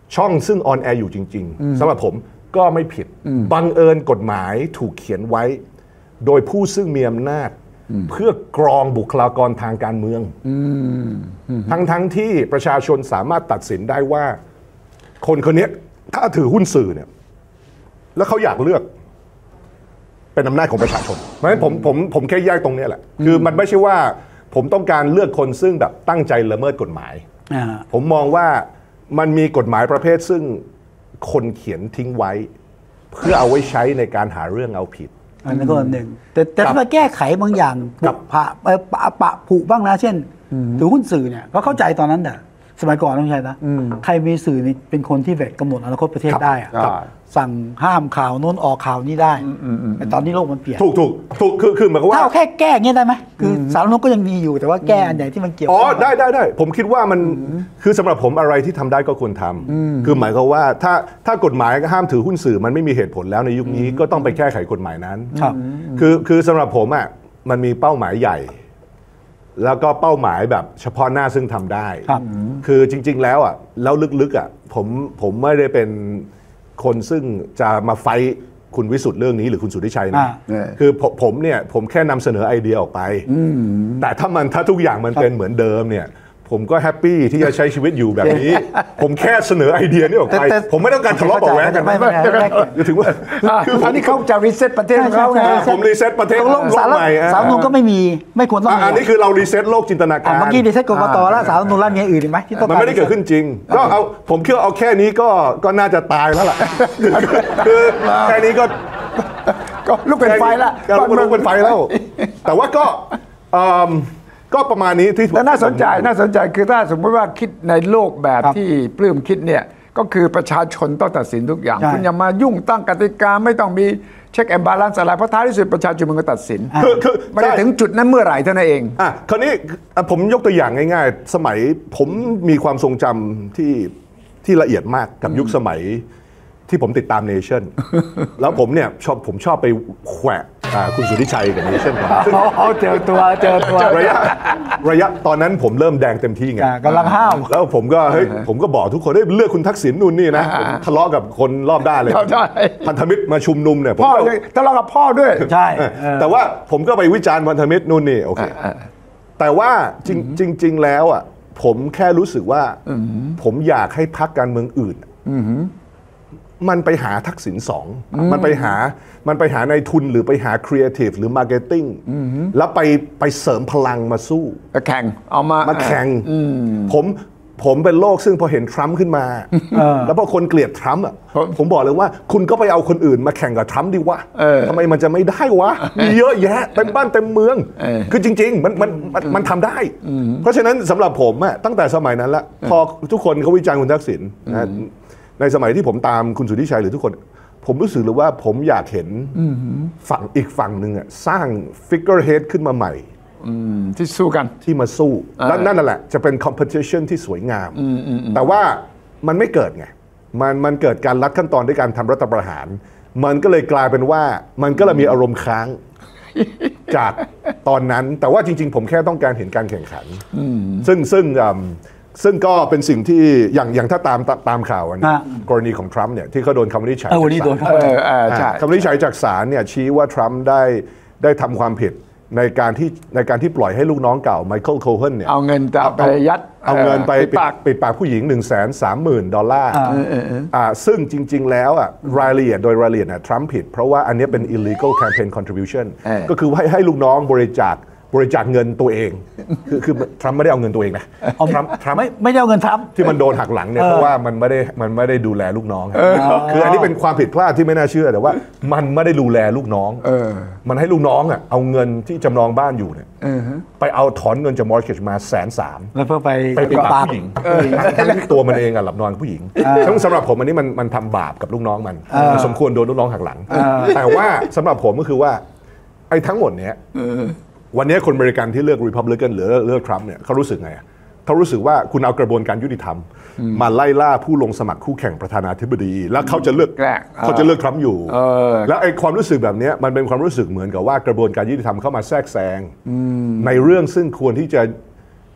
ช่องซึ่งออนแอร์อยู่จริงๆสำหรับผมก็ไม่ผิดบังเอิญกฎหมายถูกเขียนไว้โดยผู้ซึ่งมีอำนาจเพื่อกรองบุคลากรทางการเมืองทั้งทั้งที่ประชาชนสามารถตัดสินได้ว่าคนคนนี้ถ้าถือหุ้นสื่อเนี่ยแล้วเขาอยากเลือกเป็นอำนาจของประชาชนเพราะฉะนั้นผมผมผมแค่แยกตรงนี้แหละคือมันไม่ใช่ว่าผมต้องการเลือกคนซึ่งแบบตั้งใจละเมิดกฎหมายผมมองว่ามันมีกฎหมายประเภทซึ่งคนเขียนทิ้งไว้เพื่อเอาไว้ใช้ในการหาเรื่องเอาผิดอันนั้นก็หนึ่งแต่แต่ถ้ามาแก้ไขบางอย่างกับปะปะปะปะผุบ้างนะเช่นถือหุ้นสื่อเนี่ยก็เข้าใจตอนนั้นแต่สมัยก่อนต้องใช่นะใครมีสื่อนี่เป็นคนที่แบบกำหนดอนาคตประเทศได้อะสั่งห้ามข่าวโน้นออกข่าวนี้ได้แต่ตอนนี้โลกมันเปลี่ยนถูกถูกถูกคือคือหมายความว่าถ้าแค่แก้เงี้ยได้ไหมคือสารรัฐธรรมนูญก็ยังมีอยู่แต่ว่าแก้อันไหนที่มันเกี่ยวอ๋อได้ได้ได้ผมคิดว่ามันคือสำหรับผมอะไรที่ทำได้ก็ควรทำคือหมายความว่าถ้าถ้ากฎหมายห้ามถือหุ้นสื่อมันไม่มีเหตุผลแล้วในยุคนี้ก็ต้องไปแก้ไขกฎหมายนั้นคือคือสำหรับผมอ่ะมันมีเป้าหมายใหญ่แล้วก็เป้าหมายแบบเฉพาะหน้าซึ่งทำได้คือจริงๆแล้วอ่ะแล้วลึกๆอ่ะผมผมไม่ได้เป็นคนซึ่งจะมาไฟท์คุณวิสุทธ์เรื่องนี้หรือคุณสุทธิชัยนะคือผมผมเนี่ยผมแค่นำเสนอไอเดียออกไปแต่ถ้ามันถ้าทุกอย่างมันเป็นเหมือนเดิมเนี่ยผมก็แฮปปี้ที่จะใช้ชีวิตอยู่แบบนี้ผมแค่เสนอไอเดียนี้ออกไปผมไม่ต้องการทะเลาะเบาะแว้งกันไม่ไม่ถึงว่าคืออันนี้เขาจะรีเซ็ตประเทศเขาไงผมรีเซ็ตประเทศโลกใหม่สารรัฐธรรมนูญก็ไม่มีไม่ควรต้องอันนี้คือเรารีเซ็ตโลกจินตนาการเมื่อกี้รีเซ็ตกกตแล้วสารรัฐธรรมนูญแล้วมีอื่นอีกไหมที่ต้องมันไม่ได้เกิดขึ้นจริงก็เอาผมคิดว่าเอาแค่นี้ก็ก็น่าจะตายแล้วล่ะคือแค่นี้ก็ก็ลุกเป็นไฟแล้วก็ลุกเป็นไฟแล้วแต่ว่าก็ก็ประมาณนี้ที่น่าสนใจน่าสนใจคือถ้าสมมติว่าคิดในโลกแบบที่ปลื้มคิดเนี่ยก็คือประชาชนต้องตัดสินทุกอย่างคุณอย่ามายุ่งตั้งกติกาไม่ต้องมีเช็คแอนด์บาลานซ์อะไรเพราะท้ายที่สุดประชาชนมันก็ตัดสินคือคือไม่ได้ถึงจุดนั้นเมื่อไหร่เท่านั้นเองอ่ะคราวนี้ผมยกตัวอย่างง่ายๆสมัยผมมีความทรงจำที่ที่ละเอียดมากกับยุคสมัยที่ผมติดตามเนชั่นแล้วผมเนี่ยชอบผมชอบไปแขวะคุณสุทธิชัยกับเนชั่นก่อนเขาเจอตัวเจอตัวระยะระยะตอนนั้นผมเริ่มแดงเต็มที่ไงกำลังห้าวแล้วผมก็เฮ้ยผมก็บอกทุกคนได้เลือกคุณทักษิณนู่นนี่นะผมทะเลาะกับคนรอบด้านเลยพันธมิตรมาชุมนุมเนี่ยพ่อทะเลาะกับพ่อด้วยใช่แต่ว่าผมก็ไปวิจารณ์พันธมิตรนู่นนี่โอเคแต่ว่าจริงจริงแล้วอ่ะผมแค่รู้สึกว่าผมอยากให้พรรคการเมืองอื่นมันไปหาทักษิณสองมันไปหามันไปหาในทุนหรือไปหาครีเอทีฟหรือมาร์เก็ตติ้งแล้วไปไปเสริมพลังมาสู้แข่งเอามามาแข่งผมผมเป็นโลกซึ่งพอเห็นทรัมป์ขึ้นมาแล้วพอคนเกลียดทรัมป์อ่ะผมบอกเลยว่าคุณก็ไปเอาคนอื่นมาแข่งกับทรัมป์ดีวะทำไมมันจะไม่ได้วะมีเยอะแยะเต็มบ้านเต็มเมืองคือจริงๆมันมันมันทำได้เพราะฉะนั้นสำหรับผมอ่ะตั้งแต่สมัยนั้นละพอทุกคนเขาวิจารณ์คุณทักษิณนะในสมัยที่ผมตามคุณสุทธิชัยหรือทุกคนผมรู้สึกเลยว่าผมอยากเห็นฝั่งอีกฝั่งหนึ่งอ่ะสร้าง figurehead ขึ้นมาใหม่ที่สู้กันที่มาสู้และนั่นแหละจะเป็น competition ที่สวยงามแต่ว่ามันไม่เกิดไงมันมันเกิดการลัดขั้นตอนด้วยการทำรัฐประหารมันก็เลยกลายเป็นว่ามันก็เลยมีอารมณ์ค้างจากตอนนั้นแต่ว่าจริงๆผมแค่ต้องการเห็นการแข่งขันซึ่งซึ่งซึ่งก็เป็นสิ่งที่อย่างอย่างถ้าตามตามข่าวกรณีของทรัมป์เนี่ยที่เขาโดนคำวินิจฉัยคำวินิจฉัยจากศาลเนี่ยชี้ว่าทรัมป์ได้ได้ทำความผิดในการที่ในการที่ปล่อยให้ลูกน้องเก่าไมเคิลโคเฮนเนี่ยเอาเงินไปยัดเอาเงินไปปิดปิดปากผู้หญิง หนึ่งแสนสามหมื่น ดอลลาร์ซึ่งจริงๆแล้วอ่ะรายละเอียดโดยรายละเอียดเนี่ยทรัมป์ผิดเพราะว่าอันนี้เป็น illegal campaign contribution ก็คือให้ให้ลูกน้องบริจาคบริจาคเงินตัวเองคือคือทรัมป์ไม่ได้เอาเงินตัวเองนะทรัมป์ทรัมป์ไม่ไม่ได้เอาเงินทรัมป์ที่มันโดนหักหลังเนี่ยเพราะว่ามันไม่ได้มันไม่ได้ดูแลลูกน้องคืออันนี้เป็นความผิดพลาดที่ไม่น่าเชื่อแต่ว่ามันไม่ได้ดูแลลูกน้องมันให้ลูกน้องอ่ะเอาเงินที่จำนองบ้านอยู่เนี่ยไปเอาถอนเงินจากมอร์เกจมาแสนสามแล้วเพื่อไปไปปิดปากผู้หญิงทั้งตัวมันเองอ่ะหลับนอนผู้หญิงสำหรับผมอันนี้มันมันทำบาปกับลูกน้องมันสมควรโดนลูกน้องหักหลังแต่ว่าสำหรับผมก็คือว่าไอ้ทั้งหมดเนี้ยวันนี้คนอเมริกันที่เลือก Republican หรือเลือกทรัมป์เนี่ยเขารู้สึกไงเขารู้สึกว่าคุณเอากระบวนการยุติธรรมมาไล่ล่าผู้ลงสมัครคู่แข่งประธานาธิบดีแล้วเขาจะเลือกเขาจะเลือกทรัมป์อยู่แล้วไอ้ความรู้สึกแบบนี้มันเป็นความรู้สึกเหมือนกับว่ากระบวนการยุติธรรมเข้ามาแทรกแซงในเรื่องซึ่งควรที่จะ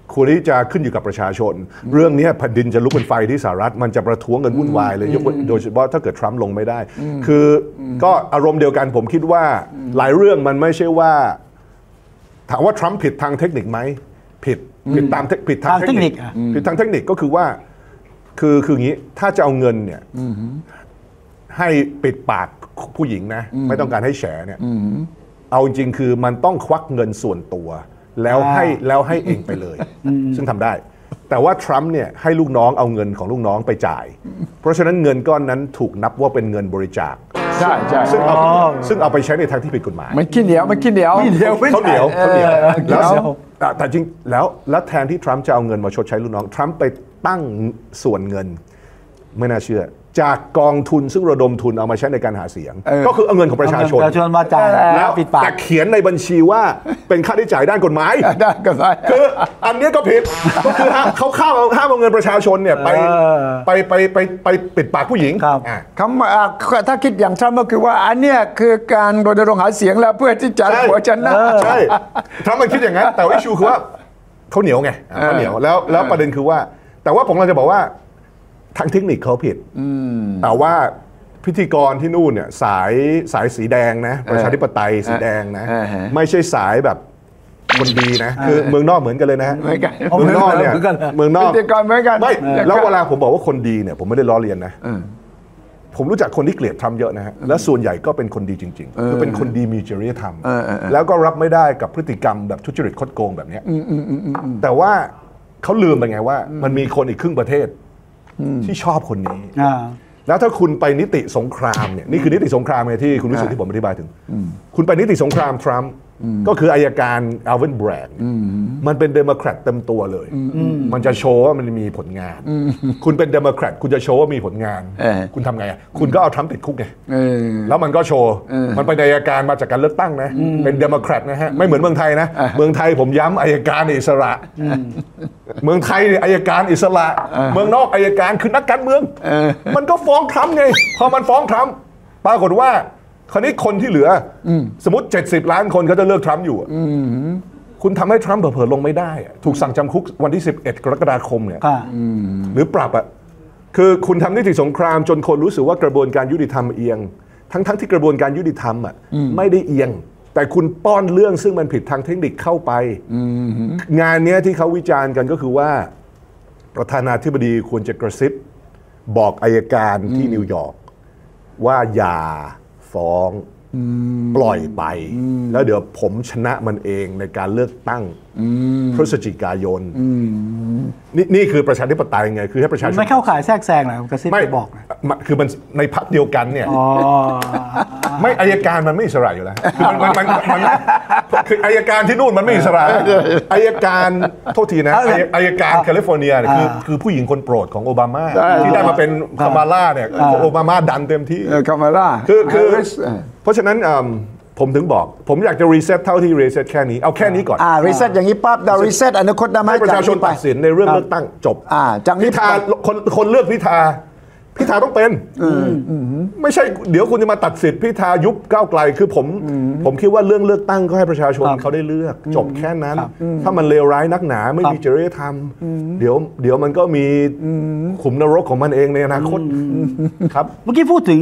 ควรที่จะขึ้นอยู่กับประชาชนเรื่องนี้แผ่นดินจะลุกเป็นไฟที่สหรัฐมันจะประท้วงกันวุ่นวายเลยโดยเฉพาะถ้าเกิดทรัมป์ลงไม่ได้คือก็อารมณ์เดียวกันผมคิดว่าหลายเรื่องมันไม่ใช่ว่าถามว่าทรัมป์ผิดทางเทคนิคไหมผิดผิดตามผิดทางเทคนิคผิดทางเทคนิคก็คือว่าคือคืออย่างนี้ถ้าจะเอาเงินเนี่ยให้ปิดปากผู้หญิงนะไม่ต้องการให้แฉเนี่ยเอาจริงๆคือมันต้องควักเงินส่วนตัวแล้วให้แล้วให้เองไปเลยซึ่งทำได้แต่ว่าทรัมป์เนี่ยให้ลูกน้องเอาเงินของลูกน้องไปจ่ายเพราะฉะนั้นเงินก้อนนั้นถูกนับว่าเป็นเงินบริจาคใช่ใช่ซึ่งเอาซึ่งเอาไปใช้ในทางที่ผิดกฎหมายมันขี้เหนียวมันขี้เหนียวเขาเหนียวเขาเหนียวแล้วแต่จริงแล้วแล้วแทนที่ทรัมป์จะเอาเงินมาชดใช้ลูกน้องทรัมป์ไปตั้งส่วนเงินไม่น่าเชื่อจากกองทุนซึ่งระดมทุนเอามาใช้ในการหาเสียงก็คือเอาเงินของประชาชนประชาชนมาจ่ายแล้วแต่เขียนในบัญชีว่าเป็นค่าใช้จ่ายด้านกฎหมายด้านกฎหมายคืออันนี้ก็ผิดก็คือเขาข้ามห้ามเอาเงินประชาชนเนี่ยไปไปไปไปไปปิดปากผู้หญิงคำถ้าคิดอย่างทรัมป์ก็คือว่าอันเนี้ยคือการรณรงค์หาเสียงแล้วเพื่อที่จะหัวชนะใช่ทรัมป์มันคิดอย่างนั้นแต่ว่าอิชชูคือว่าเขาเหนียวไงเขาเหนียวแล้วแล้วประเด็นคือว่าแต่ว่าผมกำลังจะบอกว่าทางเทคนิคเขาผิดแต่ว่าพิธีกรที่นู่นเนี่ยสายสายสีแดงนะประชาธิปไตยสีแดงนะไม่ใช่สายแบบคนดีนะคือเมืองนอกเหมือนกันเลยนะเมืองนอกเนี่ยเมืองนอกพิธีกรเหมือนกันไม่แล้วเวลาผมบอกว่าคนดีเนี่ยผมไม่ได้ล้อเลียนนะผมรู้จักคนที่เกลียดทรัมป์เยอะนะฮะและส่วนใหญ่ก็เป็นคนดีจริงๆคือเป็นคนดีมีจริยธรรมแล้วก็รับไม่ได้กับพฤติกรรมแบบทุจริตคดโกงแบบนี้แต่ว่าเขาลืมไปไงว่ามันมีคนอีกครึ่งประเทศที่ชอบคนนี้แล้วถ้าคุณไปนิติสงครามเนี่ยนี่คือนิติสงครามไงที่คุณรู้สึกที่ผมอธิบายถึงคุณไปนิติสงครามทรัมป์ก็คืออัยการอัลวินแบรดมันเป็นเดโมแครตเต็มตัวเลยมันจะโชว์ว่ามันมีผลงานคุณเป็นเดโมแครตคุณจะโชว์ว่ามีผลงานคุณทำไงคุณก็เอาทรัมป์ติดคุกไงแล้วมันก็โชว์มันเป็นอัยการมาจากการเลือกตั้งนะเป็นเดโมแครตนะฮะไม่เหมือนเมืองไทยนะเมืองไทยผมย้ำอัยการอิสระเมืองไทยอัยการอิสระเมืองนอกอัยการคือนักการเมืองมันก็ฟ้องทรัมป์ไงพอมันฟ้องทรัมป์ปรากฏว่าคราวนี้คนที่เหลือสมมติเจ็ดสิบล้านคนเขาจะเลือกทรัมป์อยู่คุณทำให้ทรัมป์เผลอๆลงไม่ได้ถูกสั่งจำคุกวันที่สิบเอ็ดกรกฎาคมเนี่ยหรือปรับอ่ะคือคุณทำนิติสงครามจนคนรู้สึกว่ากระบวนการยุติธรรมเอียงทั้งๆที่กระบวนการยุติธรรมอ่ะไม่ได้เอียงแต่คุณป้อนเรื่องซึ่งมันผิดทางเทคนิคเข้าไปงานนี้ที่เขาวิจารณ์กันก็คือว่าประธานาธิบดีควรจะกระซิบบอกอัยการที่นิวยอร์กว่าอย่าฟ้องปล่อยไปแล้วเดี๋ยวผมชนะมันเองในการเลือกตั้งพฤศจิกายนนี่นี่คือประชาธิปไตยไงคือให้ประชาชนไม่เข้าข่ายแทรกแซงหรอกระซิบบอกคือมันในพรรคเดียวกันเนี่ยไม่อัยการมันไม่อิสระอยู่แล้วคือมันมันมันคืออัยการที่นู่นมันไม่อิสระอัยการโทษทีนะอัยการแคลิฟอร์เนียคือคือผู้หญิงคนโปรดของโอบามาที่ได้มาเป็นคามาล่าเนี่ยโอบามาดันเต็มที่คามาล่าคือคือเพราะฉะนั้นผมถึงบอกผมอยากจะรีเซ็ตเท่าที่รีเซ็ตแค่นี้เอาแค่นี้ก่อนอ่ารีเซ็ตอย่างนี้ปั๊บเรารีเซ็ตอนาคตได้ไหมให้ประชาชนตัดสินในเรื่องเลือกตั้งจบอ่าจากพิธาคนคนเลือกพิธาพิธาต้องเป็นไม่ใช่เดี๋ยวคุณจะมาตัดสิทธิ์พิธายุบก้าวไกลคือผมผมคิดว่าเรื่องเลือกตั้งก็ให้ประชาชนเขาได้เลือกจบแค่นั้นถ้ามันเลวร้ายนักหนาไม่มีจริยธรรมเดี๋ยวเดี๋ยวมันก็มีขุมนรกของมันเองในอนาคตครับเมื่อกี้พูดถึง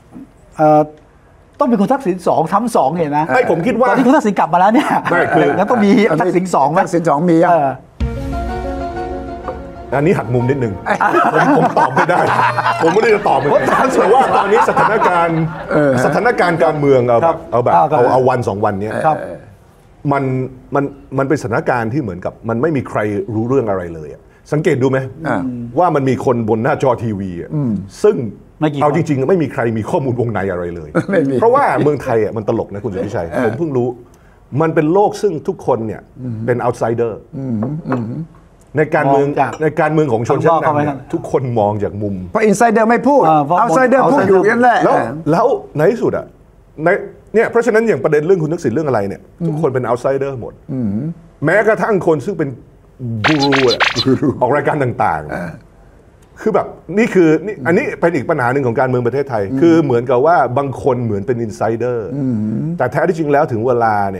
ต้องเป็นคุณทักษิณสองทำสองเห็นไหมไม่ผมคิดว่าตอนที่คุณทักษิณกลับมาแล้วเนี่ยแล้วต้องมีทักษิณสองทักษิณสองมีอ่ะอันนี้หักมุมนิดนึงผมผมตอบไม่ได้ผมไม่ได้จะตอบเลยแต่ว่าตอนนี้สถานการณ์สถานการณ์การเมืองเอาแบบเอาแบบเอาเอาวันสองวันนี้มันมันมันเป็นสถานการณ์ที่เหมือนกับมันไม่มีใครรู้เรื่องอะไรเลยสังเกตดูไหมว่ามันมีคนบนหน้าจอทีวีซึ่งเอาจริงๆไม่มีใครมีข้อมูลวงในอะไรเลยเพราะว่าเมืองไทยอ่ะมันตลกนะคุณสุทธิชัยผมเพิ่งรู้มันเป็นโลกซึ่งทุกคนเนี่ยเป็นเอาท์ไซเดอร์ในการเมืองในการเมืองของชนชั้นนำทุกคนมองจากมุมเพราะอินไซเดอร์ไม่พูดเอาท์ไซเดอร์พูดอยู่นั่นแหละแล้วแล้วในที่สุดอ่ะในเนี่ยเพราะฉะนั้นอย่างประเด็นเรื่องคุณทักษิณเรื่องอะไรเนี่ยทุกคนเป็นเอาท์ไซเดอร์หมดแม้กระทั่งคนซึ่งเป็นกูรูออกรายการต่างๆคือแบบนี่คือนี่อันนี้เป็นอีกปัญหาหนึ่งของการเมืองประเทศไทยคือเหมือนกับว่าบางคนเหมือนเป็นอินไซเดอร์แต่แท้ที่จริงแล้วถึงเวลาเนี่ย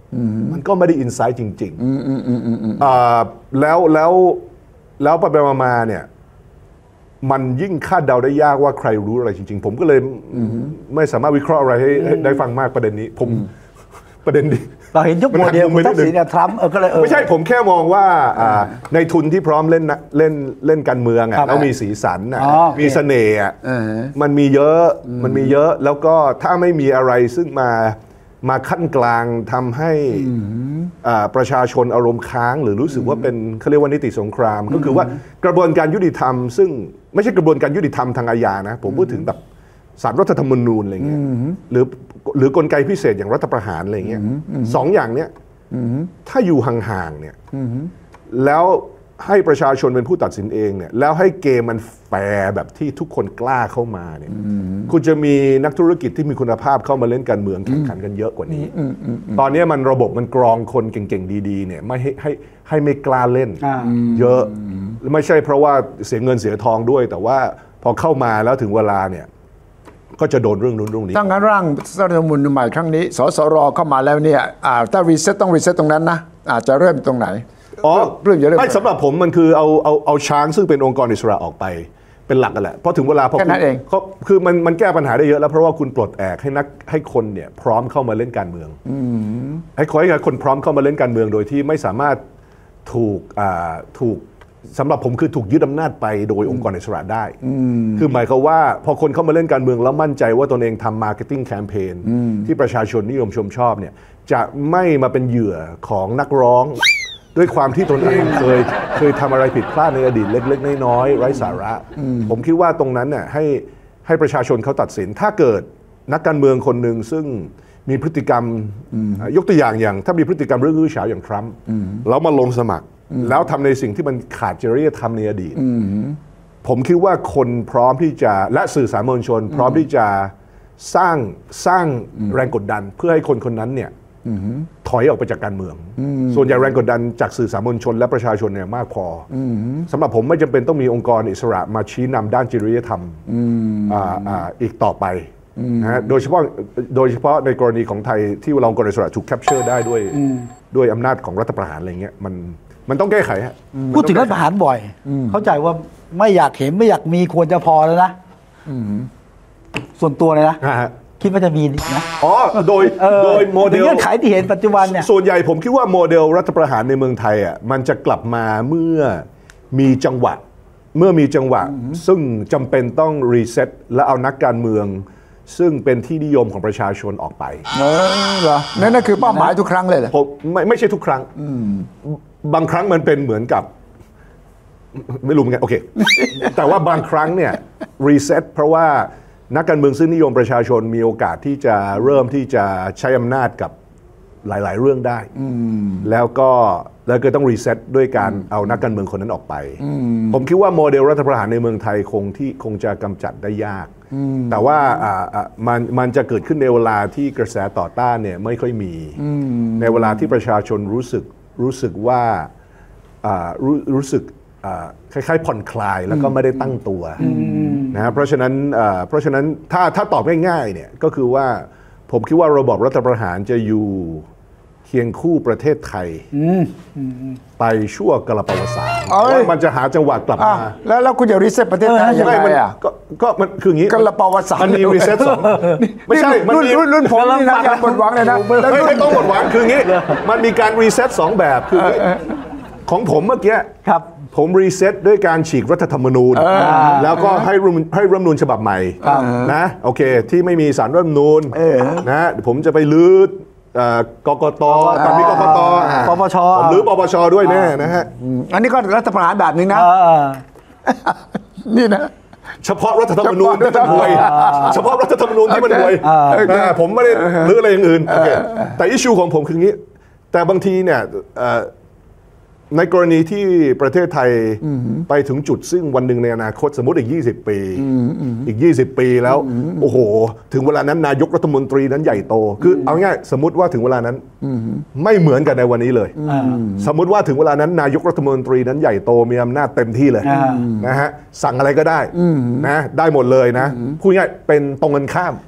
มันก็ไม่ได้อินไซต์จริงๆอ่าแล้วแล้วแล้วไปๆมาๆเนี่ยมันยิ่งคาดเดาได้ยากว่าใครรู้อะไรจริงๆผมก็เลยไม่สามารถวิเคราะห์อะไรให้ได้ฟังมากประเด็นนี้ผมประเด็นนี้เราเห็นยกโมเดลคุณทักษิณกับทรัมป์เออก็เลยเออไม่ใช่ผมแค่มองว่าในทุนที่พร้อมเล่นเล่นเล่นการเมืองอ่ะแล้วมีสีสันอ่ะมีเสน่ห์อ่ะมันมีเยอะมันมีเยอะแล้วก็ถ้าไม่มีอะไรซึ่งมามาขั้นกลางทำให้ประชาชนอารมณ์ค้างหรือรู้สึกว่าเป็นเขาเรียกว่านิติสงครามก็คือว่ากระบวนการยุติธรรมซึ่งไม่ใช่กระบวนการยุติธรรมทางอาญานะผมพูดถึงแบบศาลรัฐธรรมนูญอะไรเงี้ยหรือหรือกลไกพิเศษอย่างรัฐประหารอะไรเงี้ยสองอย่างเนี้ยถ้าอยู่ห่างๆเนี่ยแล้วให้ประชาชนเป็นผู้ตัดสินเองเนี่ยแล้วให้เกมมันแฟร์แบบที่ทุกคนกล้าเข้ามาเนี่ยคุณจะมีนักธุรกิจที่มีคุณภาพเข้ามาเล่นการเมืองแข่งขันกันเยอะกว่านี้ตอนนี้มันระบบมันกรองคนเก่งๆดีๆเนี่ยไม่ให้ให้ให้ไม่กล้าเล่นเยอะไม่ใช่เพราะว่าเสียเงินเสียทองด้วยแต่ว่าพอเข้ามาแล้วถึงเวลาเนี่ยก็จะโดนเรื่องนู้นเรื่องนี้ถ้างั้นร่างรัฐธรรมนูญใหม่ครั้งนี้สสรเข้ามาแล้วเนี่ยถ้ารีเซ็ตต้องรีเซ็ตตรงนั้นนะอาจจะเริ่มตรงไหนอ๋อเรื่องเยอะเลยไม่สำหรับผมมันคือเอาเอาเอาช้างซึ่งเป็นองค์กรอิสระออกไปเป็นหลักกันแหละเพราะถึงเวลาพอแค่นั้นเองคือมันมันแก้ปัญหาได้เยอะแล้วเพราะว่าคุณปลดแอกให้นักให้คนเนี่ยพร้อมเข้ามาเล่นการเมืองให้คอยให้คนพร้อมเข้ามาเล่นการเมืองโดยที่ไม่สามารถถูกอ่าถูกสำหรับผมคือถูกยึดอำนาจไปโดยองค์กรอิสระได้คือหมายความว่าพอคนเข้ามาเล่นการเมืองแล้วมั่นใจว่าตนเองทำมาร์เก็ตติ้งแคมเปญที่ประชาชนนิยมชมชอบเนี่ยจะไม่มาเป็นเหยื่อของนักร้องด้วยความที่ตนเองเคยเคยทำอะไรผิดพลาดในอดีตเล็กๆน้อยๆไร้สาระผมคิดว่าตรงนั้นเนี่ยให้ให้ประชาชนเขาตัดสินถ้าเกิดนักการเมืองคนหนึ่งซึ่งมีพฤติกรรมยกตัวอย่างอย่างถ้ามีพฤติกรรมเรื่องอื้อฉาวอย่างทรัมป์แล้วมาลงสมัครแล้วทำในสิ่งที่มันขาดจริยธรรมในอดีตผมคิดว่าคนพร้อมที่จะและสื่อสารมวลชนพร้อมที่จะสร้างสร้างแรงกดดันเพื่อให้คนคนนั้นเนี่ยถอยออกไปจากการเมืองส่วนใหญ่แรงกดดันจากสื่อสารมวลชนและประชาชนเนี่ยมากพอสำหรับผมไม่จำเป็นต้องมีองค์กรอิสระมาชี้นำด้านจริยธรรมอีกต่อไปนะโดยเฉพาะโดยเฉพาะในกรณีของไทยที่เราองค์กรอิสระถูกแคปเจอร์ได้ด้วยด้วยอำนาจของรัฐประหารอะไรเงี้ยมันมันต้องแก้ไขฮะพูดถึงรัฐประหารบ่อยเข้าใจว่าไม่อยากเห็นไม่อยากมีควรจะพอแล้วนะส่วนตัวเลยนะคิดว่าจะมีนะอ๋อโดยโดยโมเดลเงื่อนไขที่เห็นปัจจุบันเนี่ยส่วนใหญ่ผมคิดว่าโมเดลรัฐประหารในเมืองไทยอ่ะมันจะกลับมาเมื่อมีจังหวะเมื่อมีจังหวะซึ่งจำเป็นต้องรีเซ็ตและเอานักการเมืองซึ่งเป็นที่นิยมของประชาชนออกไปเออเหรอนั่นคือเป้าหมายทุกครั้งเลยเหรอผมไม่ไม่ใช่ทุกครั้งบางครั้งมันเป็นเหมือนกับไม่รู้ไงโอเค แต่ว่าบางครั้งเนี่ยรีเซ็ตเพราะว่านักการเมืองซึ่งนิยมประชาชนมีโอกาสที่จะเริ่มที่จะใช้อำนาจกับหลายๆเรื่องได้แล้วก็แล้วก็ต้องรีเซ็ตด้วยการเอานักการเมืองคนนั้นออกไปผมคิดว่าโมเดลรัฐประหารในเมืองไทยคงที่คงจะกำจัดได้ยากแต่ว่ามันมันจะเกิดขึ้นในเวลาที่กระแสต่อต้านเนี่ยไม่ค่อยมีในเวลาที่ประชาชนรู้สึกรู้สึกว่ารู้รู้สึกคล้ายๆผ่อนคลายแล้วก็ไม่ได้ตั้งตัวนะเพราะฉะนั้นเพราะฉะนั้นถ้าถ้าตอบง่ายๆเนี่ยก็คือว่าผมคิดว่าระบอบรัฐประหารจะอยู่เคียงคู่ประเทศไทยไปชั่วกาลประวัติศาสตร์ว่ามันจะหาจังหวะกลับมาแล้วแล้วคุณจะรีเซ็ตประเทศไทยยังไงอ่ะก็ก็มันคืออย่างนี้กาลประวัติศาสตร์มันมีรีเซ็ตสองไม่ใช่รุ่นรุ่นรุ่นผมนี่นะยังหมดหวังเลยนะไม่ไม่ต้องหมดหวังคืออย่างนี้มันมีการรีเซ็ตสองแบบคือของผมเมื่อกี้ผมรีเซ็ตด้วยการฉีกรัฐธรรมนูญแล้วก็ให้ให้รัฐธรรมนูญฉบับใหม่นะโอเคที่ไม่มีศาลรัฐธรรมนูญนะผมจะไปลื้อกกตตอนนี้กกตปปชผมลื้อปปชด้วยแน่นะฮะอันนี้ก็รัฐประหารแบบนึงนะนี่นะเฉพาะรัฐธรรมนูญที่มันห่วยเฉพาะรัฐธรรมนูญที่มันห่วยนะผมไม่ได้ลื้ออะไรอย่างอื่นโอเคแต่อิชชูของผมคืองี้แต่บางทีเนี่ยในกรณีที่ประเทศไทยไปถึงจุดซึ่งวันหนึ่งในอนาคตสมมติอีกยี่สิบปีอีกยี่สิบปีแล้วโอ้โหถึงเวลานั้นนายกรัฐมนตรีนั้นใหญ่โตคือเอาง่ายสมมติว่าถึงเวลานั้นไม่เหมือนกันในวันนี้เลยสมมติว่าถึงเวลานั้นนายกรัฐมนตรีนั้นใหญ่โตมีอำนาจเต็มที่เลยนะฮะสั่งอะไรก็ได้นะได้หมดเลยนะพูดง่ายเป็นตรงกันข้าม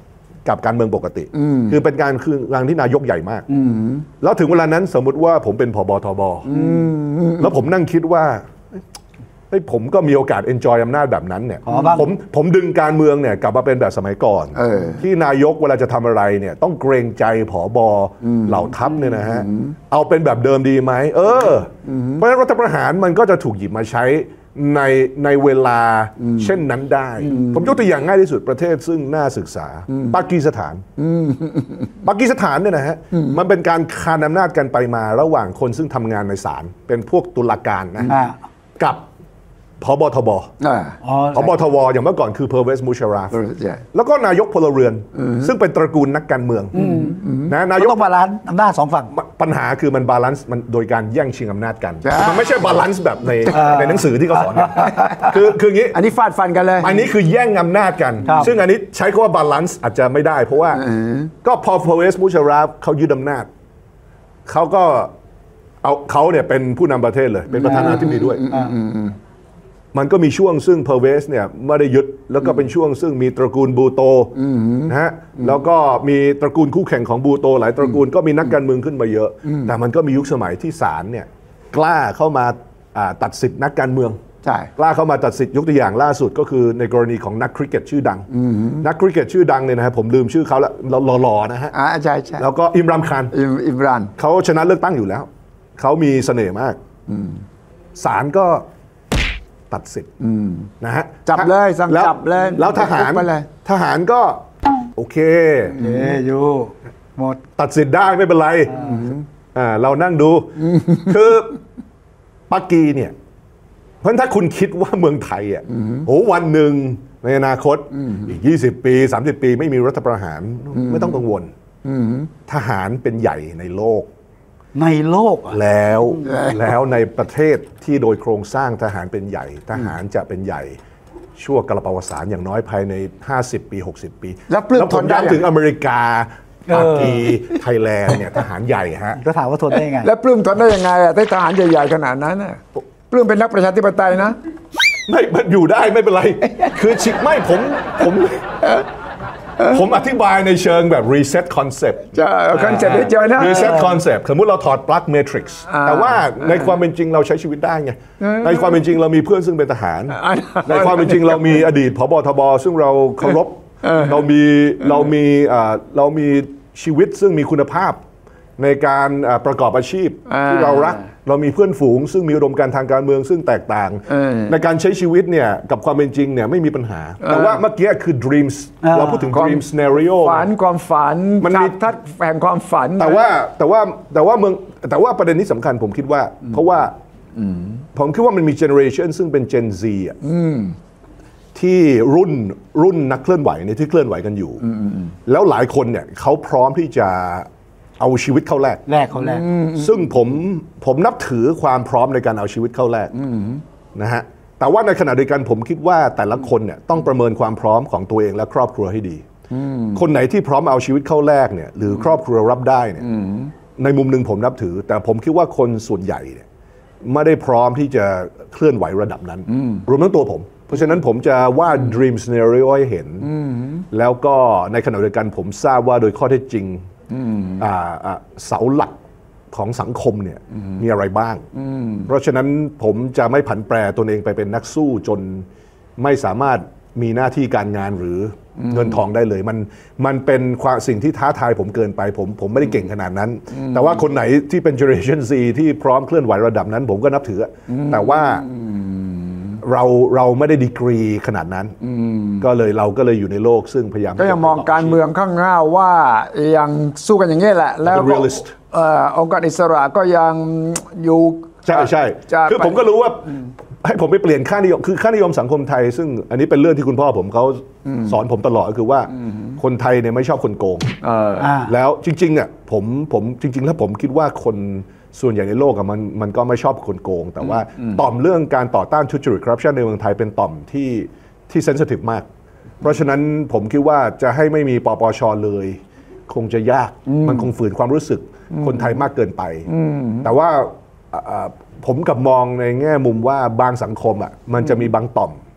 กับการเมืองปกติคือเป็นการคืองานที่นายกใหญ่มากแล้วถึงเวลานั้นสมมุติว่าผมเป็นผบทบแล้วผมนั่งคิดว่าผมก็มีโอกาส enjoy อำนาจแบบนั้นเนี่ยผมผมดึงการเมืองเนี่ยกลับมาเป็นแบบสมัยก่อนที่นายกเวลาจะทำอะไรเนี่ยต้องเกรงใจผบเหล่าทัพเนี่ยนะฮะเอาเป็นแบบเดิมดีไหมเออเพราะฉะนั้นรัฐประหารมันก็จะถูกหยิบมาใช้ในในเวลาเช่นนั้นได้ผมยกตัวอย่างง่ายที่สุดประเทศซึ่งน่าศึกษาปากีสถานปากีสถานเนี่ยนะฮะมันเป็นการคานอำนาจกันไปมาระหว่างคนซึ่งทำงานในศาลเป็นพวกตุลาการนะกับผบทบผบทบอย่างเมื่อก่อนคือเพอร์เวสมูชาราฟแล้วก็นายกพลเรือนซึ่งเป็นตระกูลนักการเมืองนะนายกต้องบาลานซ์อำนาจสองฝั่งปัญหาคือมันบาลานซ์มันโดยการแย่งชิงอำนาจกันมันไม่ใช่บาลานซ์แบบในในหนังสือที่เขาสอนคือคืออย่างนี้อันนี้ฟาดฟันกันเลยอันนี้คือแย่งอำนาจกันซึ่งอันนี้ใช้คำว่าบาลานซ์อาจจะไม่ได้เพราะว่าก็พอเพอร์เวสมูชาราฟเขายึดอำนาจเขาก็เอาเขาเนี่ยเป็นผู้นำประเทศเลยเป็นประธานาธิบดีด้วยมันก็มีช่วงซึ่งเพอร์เวสเนี่ยไม่ได้ยึดแล้วก็เป็นช่วงซึ่งมีตระกูลบูโตนะฮะแล้วก็มีตระกูลคู่แข่งของบูโตหลายตระกูลก็มีนักการเมืองขึ้นมาเยอะแต่มันก็มียุคสมัยที่ศาลเนี่ยกล้าเข้ามาตัดสิทธินักการเมืองใช่กล้าเข้ามาตัดสิทธิยกตัวอย่างล่าสุดก็คือในกรณีของนักคริกเก็ตชื่อดังนักคริกเก็ตชื่อดังเนี่ยนะครับผมลืมชื่อเขาแล้วหล่อๆนะฮะอ่าใช่ใช่แล้วก็อิมรานคานอิมรานเขาชนะเลือกตั้งอยู่แล้วเขามีเสน่ห์มากศาลก็ตัดสิทธิ์นะฮะจับเลยสั่งจับเลยแล้วทหารทหารก็โอเคเอ้ยอยู่หมดตัดสิทธิ์ได้ไม่เป็นไรอ่าเรานั่งดูคือปากีเนี่ยเพราะถ้าคุณคิดว่าเมืองไทยอ่ะโอ้วันหนึ่งในอนาคตอีกยี่สิบปีสามสิบปีไม่มีรัฐประหารไม่ต้องกังวลทหารเป็นใหญ่ในโลกในโลกแล้วแล้วในประเทศที่โดยโครงสร้างทหารเป็นใหญ่ทหารจะเป็นใหญ่ชั่วกาลปวสานอย่างน้อยภายในห้าสิบปีหกสิบปีแล้วผมย้ำถึงอเมริกาปากีไทยแลนด์เนี่ยทหารใหญ่ฮะก็ถามว่าทนได้ยังไงแล้วปลื้มทนได้ยังไงอ่ะได้ทหารใหญ่ๆขนาดนั้นน่ะปลื้มเป็นนักประชาธิปไตยนะไม่มันอยู่ได้ไม่เป็นไรคือชิไม่ผมผมผมอธิบายในเชิงแบบ reset concept จะคอนเซ็ปต์ให้เจอนะ reset concept สมมติเราถอดปลั๊ก matrix แต่ว่าในความเป็นจริงเราใช้ชีวิตได้ไงในความเป็นจริงเรามีเพื่อนซึ่งเป็นทหารในความเป็นจริงเรามีอดีตผบทบซึ่งเราเคารพเรามีเรามีเรามีชีวิตซึ่งมีคุณภาพในการประกอบอาชีพที่เรารักเรามีเพื่อนฝูงซึ่งมีอุดมการณ์ทางการเมืองซึ่งแตกต่างในการใช้ชีวิตเนี่ยกับความเป็นจริงเนี่ยไม่มีปัญหาแต่ว่าเมื่อกี้คือ dreams เราพูดถึง dream scenario ฝันความฝันมันมีทัศน์แห่งความฝันแต่ว่าแต่ว่าแต่ว่าเมืองแต่ว่าประเด็นนี้สำคัญผมคิดว่าเพราะว่าผมคิดว่ามันมี generation ซึ่งเป็น Gen Z อ่ะที่รุ่นรุ่นนักเคลื่อนไหวเนี่ยที่เคลื่อนไหวกันอยู่แล้วหลายคนเนี่ยเขาพร้อมที่จะเอาชีวิตเข้าแลกแลกเขาแลกซึ่งผมผมนับถือความพร้อมในการเอาชีวิตเข้าแลกนะฮะแต่ว่าในขณะเดียวกันผมคิดว่าแต่ละคนเนี่ยต้องประเมินความพร้อมของตัวเองและครอบครัวให้ดีคนไหนที่พร้อมเอาชีวิตเข้าแลกเนี่ยหรือครอบครัวรับได้เนี่ยในมุมหนึ่งผมนับถือแต่ผมคิดว่าคนส่วนใหญ่เนี่ยไม่ได้พร้อมที่จะเคลื่อนไหวระดับนั้นรวมทั้งตัวผมเพราะฉะนั้นผมจะวาด dream scenario ให้เห็นแล้วก็ในขณะเดียวกันผมทราบว่าโดยข้อเท็จจริงเสาหลักของสังคมเนี่ยมีอะไรบ้างเพราะฉะนั้นผมจะไม่ผันแปรตนเองไปเป็นนักสู้จนไม่สามารถมีหน้าที่การงานหรือเงินทองได้เลยมันมันเป็นความสิ่งที่ท้าทายผมเกินไปผมผมไม่ได้เก่งขนาดนั้นแต่ว่าคนไหนที่เป็น generation Z ที่พร้อมเคลื่อนไหวระดับนั้นผมก็นับถือแต่ว่าเราเราไม่ได้ดีกรีขนาดนั้นก็เลยเราก็เลยอยู่ในโลกซึ่งพยายามก็ยังมองการเมืองข้างหน้าว่ายังสู้กันอย่างนี้แหละแล้วก็องค์การอิสระก็ยังอยู่ใช่ใช่คือผมก็รู้ว่าให้ผมไปเปลี่ยนค่านิยมคือค่านิยมสังคมไทยซึ่งอันนี้เป็นเรื่องที่คุณพ่อผมเขาสอนผมตลอดก็คือว่าคนไทยเนี่ยไม่ชอบคนโกงแล้วจริงๆอ่ะผมผมจริงๆแล้วผมคิดว่าคนส่วนใหญ่ในโลกมันมันก็ไม่ชอบคนโกงแต่ว่าต่อมเรื่องการต่อต้านทุจริตคอร์รัปชันในเมืองไทยเป็นต่อมที่ที่เซนซิทีฟมากเพราะฉะนั้นผมคิดว่าจะให้ไม่มีปปช.เลยคงจะยากมันคงฝืนความรู้สึกคนไทยมากเกินไปแต่ว่าผมกับมองในแง่มุมว่าบางสังคมอ่ะมันจะมีบางต่อม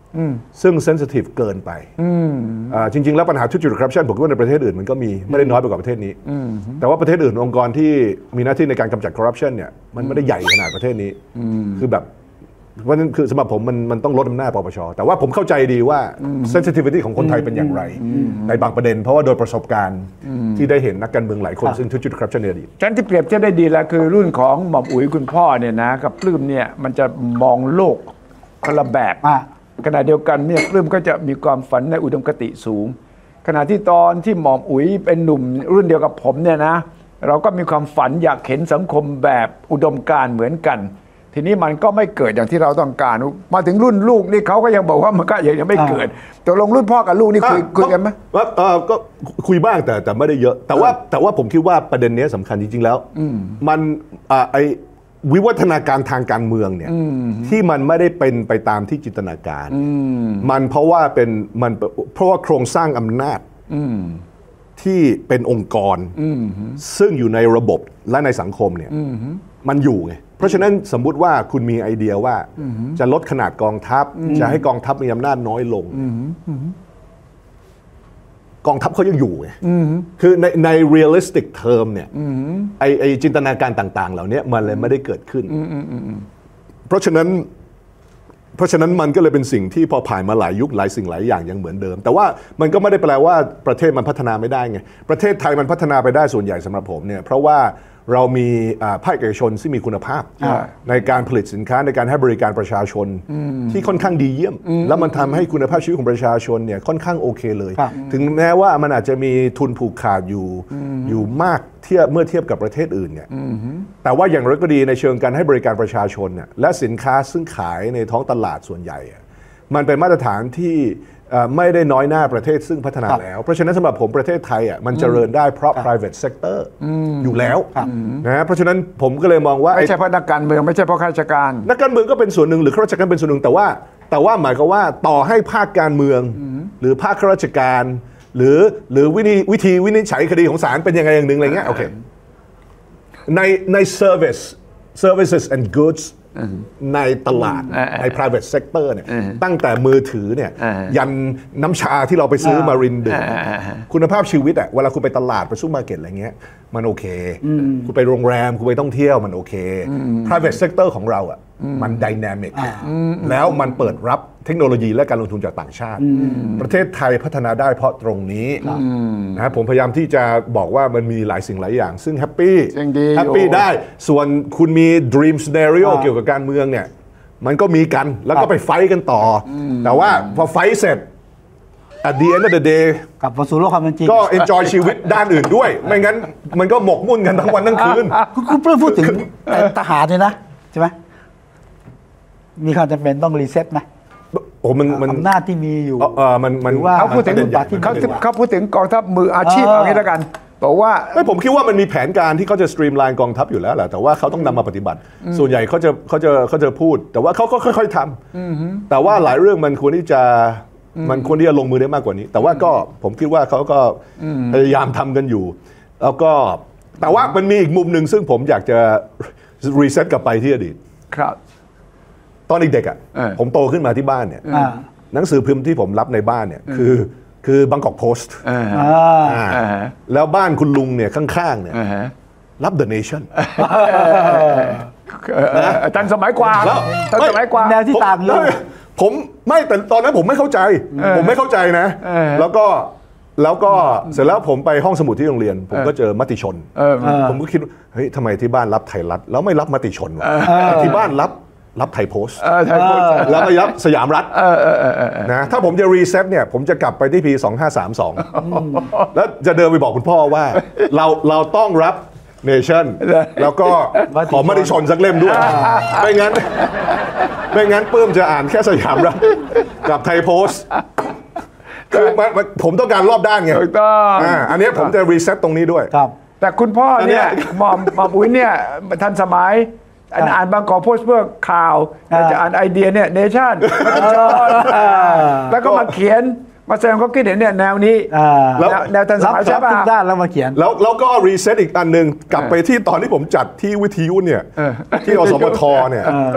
ซึ่งเซนซิทีฟเกินไปจริงๆแล้วปัญหาทุจริตคอร์รัปชันผมคิดว่าในประเทศอื่นมันก็มีไม่ได้น้อยไปกว่าประเทศนี้แต่ว่าประเทศอื่นองค์กรที่มีหน้าที่ในการกำจัดคอร์รัปชันเนี่ยมันไม่ได้ใหญ่ขนาดประเทศนี้คือแบบเพราะนั้นคือสำหรับผมมันมันต้องลดอำนาจปปชแต่ว่าผมเข้าใจดีว่า sensitivity ของคนไทยเป็นอย่างไรในบางประเด็นเพราะว่าโดยประสบการณ์ที่ได้เห็นนักการเมืองหลายคนซึ่งทุจริตคอร์รัปชันในอดีตฉันที่เปรียบเทียบได้ดีแล้วคือรุ่นของหม่อมอุ๋ยคุณพ่อเนี่ยนะกับปลื้มเนี่ยมันจะมองโลกคนละแบบขณะเดียวกันเนี่ยปลื้มก็จะมีความฝันในอุดมคติสูงขณะที่ตอนที่หม่อมอุ๋ยเป็นหนุ่มรุ่นเดียวกับผมเนี่ยนะเราก็มีความฝันอยากเห็นสังคมแบบอุดมการณ์เหมือนกันทีนี้มันก็ไม่เกิดอย่างที่เราต้องการมาถึงรุ่นลูกนี่เขาก็ยังบอกว่ามันก็ยังไม่เกิดตกลงรุ่นพ่อกับลูกนี่คุยคุยกันไหมว่าเออก็คุยบ้างแต่แต่ไม่ได้เยอะแต่ว่าแต่ว่าผมคิดว่าประเด็นนี้สำคัญจริงๆแล้วมันอ่าไอวิวัฒนาการทางการเมืองเนี่ยที่มันไม่ได้เป็นไปตามที่จินตนาการมันเพราะว่าเป็นมันเพราะว่าโครงสร้างอำนาจที่เป็นองค์กรซึ่งอยู่ในระบบและในสังคมเนี่ยมันอยู่ไงเพราะฉะนั้นสมมุติว่าคุณมีไอเดียว่าจะลดขนาดกองทัพจะให้กองทัพมีอำนาจน้อยลงกองทัพเขายังอยู่ไงคือในใน realistic term เนี่ยไอไอจินตนาการต่างๆเหล่านี้มันเลยไม่ได้เกิดขึ้นเพราะฉะนั้นเพราะฉะนั้นมันก็เลยเป็นสิ่งที่พอผ่านมาหลายยุคหลายสิ่งหลายอย่างยังเหมือนเดิมแต่ว่ามันก็ไม่ได้แปลว่าประเทศมันพัฒนาไม่ได้ไงประเทศไทยมันพัฒนาไปได้ส่วนใหญ่สำหรับผมเนี่ยเพราะว่าเรามีภาคเอกชนที่มีคุณภาพในการผลิตสินค้าในการให้บริการประชาชนที่ค่อนข้างดีเยี่ยมแล้วมันทำให้คุณภาพชีวิตของประชาชนเนี่ยค่อนข้างโอเคเลยถึงแม้ว่ามันอาจจะมีทุนผูกขาดอยู่อยู่มากเทียบเมื่อเทียบกับประเทศอื่นเนี่ยแต่ว่าอย่างไรก็ดีในเชิงการให้บริการประชาชนเนี่ยและสินค้าซึ่งขายในท้องตลาดส่วนใหญ่มันเป็นมาตรฐานที่ไม่ได้น้อยหน้าประเทศซึ่งพัฒนาแล้วเพราะฉะนั้นสำหรับผมประเทศไทยอ่ะมันเจริญได้เพราะ private sector อยู่แล้วนะเพราะฉะนั้นผมก็เลยมองว่าไม่ใช่เพราะนักการเมืองไม่ใช่เพราะข้าราชการนักการเมืองก็เป็นส่วนหนึ่งหรือข้าราชการเป็นส่วนหนึ่งแต่ว่าแต่ว่าหมายความว่าต่อให้ภาคการเมืองหรือภาคข้าราชการหรือหรือวิธีวิธีวินิจฉัยคดีของศาลเป็นยังไงอย่างหนึ่งอะไรเงี้ยโอเคในใน service services and goodsในตลาดใน private sector เนี่ยตั้งแต่มือถือเนี่ยยันน้ำชาที่เราไปซื้อมารินดื่มคุณภาพชีวิตอะเวลาคุณไปตลาดไปซูเปอร์มาร์เก็ตอะไรเงี้ยมันโอเคคุณไปโรงแรมคุณไปท่องเที่ยวมันโอเค private sector ของเราอะมัน dynamic แล้วมันเปิดรับเทคโนโลยีและการลงทุนจากต่างชาติประเทศไทยพัฒนาได้เพราะตรงนี้นะผมพยายามที่จะบอกว่ามันมีหลายสิ่งหลายอย่างซึ่งแฮปปี้แฮปปี้ได้ส่วนคุณมี dream scenario เกี่ยวกับการเมืองเนี่ยมันก็มีกันแล้วก็ไปไฟท์กันต่อแต่ว่าพอไฟท์เสร็จ at the end of the day กลับมาสู่โลกความเป็นจริงก็ enjoy ชีวิตด้านอื่นด้วยไม่งั้นมันก็หมกมุ่นกันทั้งวันทั้งคืนคุณเพิ่งพูดถึงทหารเลยนะใช่ไหมมีความจำเป็นต้องรีเซ็ตไหมโอ้มันมันอำนาจที่มีอยู่เออมันมันเขาพูดถึงเขาเขาพูดถึงกองทัพมืออาชีพอย่างนี้แล้วกันบอกว่าไม่ผมคิดว่ามันมีแผนการที่เขาจะสตรีมไลน์กองทัพอยู่แล้วแหละแต่ว่าเขาต้องนำมาปฏิบัติส่วนใหญ่เขาจะเขาจะเขาจะพูดแต่ว่าเขาก็ค่อยๆทำแต่ว่าหลายเรื่องมันควรที่จะมันควรที่จะลงมือได้มากกว่านี้แต่ว่าก็ผมคิดว่าเขาก็พยายามทำกันอยู่แล้วก็แต่ว่ามันมีอีกมุมหนึ่งซึ่งผมอยากจะรีเซ็ตกลับไปที่อดีตครับตอนเด็กๆอ่ะผมโตขึ้นมาที่บ้านเนี่ยหนังสือพิมพ์ที่ผมรับในบ้านเนี่ยคือคือบางกอกโพสต์แล้วบ้านคุณลุงเนี่ยข้างๆเนี่ยรับ The Nation ทันสมัยกว่าทันสมัยกว่าแนวที่ต่างเลยผมไม่แต่ตอนนั้นผมไม่เข้าใจผมไม่เข้าใจนะแล้วก็แล้วก็เสร็จแล้วผมไปห้องสมุดที่โรงเรียนผมก็เจอมติชนผมก็คิดเฮ้ยทำไมที่บ้านรับไทยรัฐแล้วไม่รับมติชนวะที่บ้านรับรับไทยโพสต์แล้วก็รับสยามรัฐนะถ้าผมจะรีเซ็ตเนี่ยผมจะกลับไปที่ปีสองห้าสามสองแล้วจะเดินไปบอกคุณพ่อว่าเราเราต้องรับเนชั่นแล้วก็ขอมติชนสักเล่มด้วยไม่งั้นไม่งั้นปื้มจะอ่านแค่สยามรัฐกับไทยโพสต์คือผมต้องการรอบด้านไงอันนี้ผมจะรีเซ็ตตรงนี้ด้วยแต่คุณพ่อเนี่ยหม่อมหม่อมอุ้ยเนี่ยทันสมัยอ่านบางกอกโพสต์เพื่อข่าวจะอ่านไอเดียเนี่ยเนชั่นแล้วก็มาเขียนมาแสดงความคิดเห็นเนี่ยแนวนี้แนวทันสมัยใช่ป่ะทุกด้านแล้วมาเขียนแล้วแล้วก็รีเซ็ตอีกอันหนึ่งกลับไปที่ตอนที่ผมจัดที่วิทยุเนี่ยที่อสมทเนี่ยผ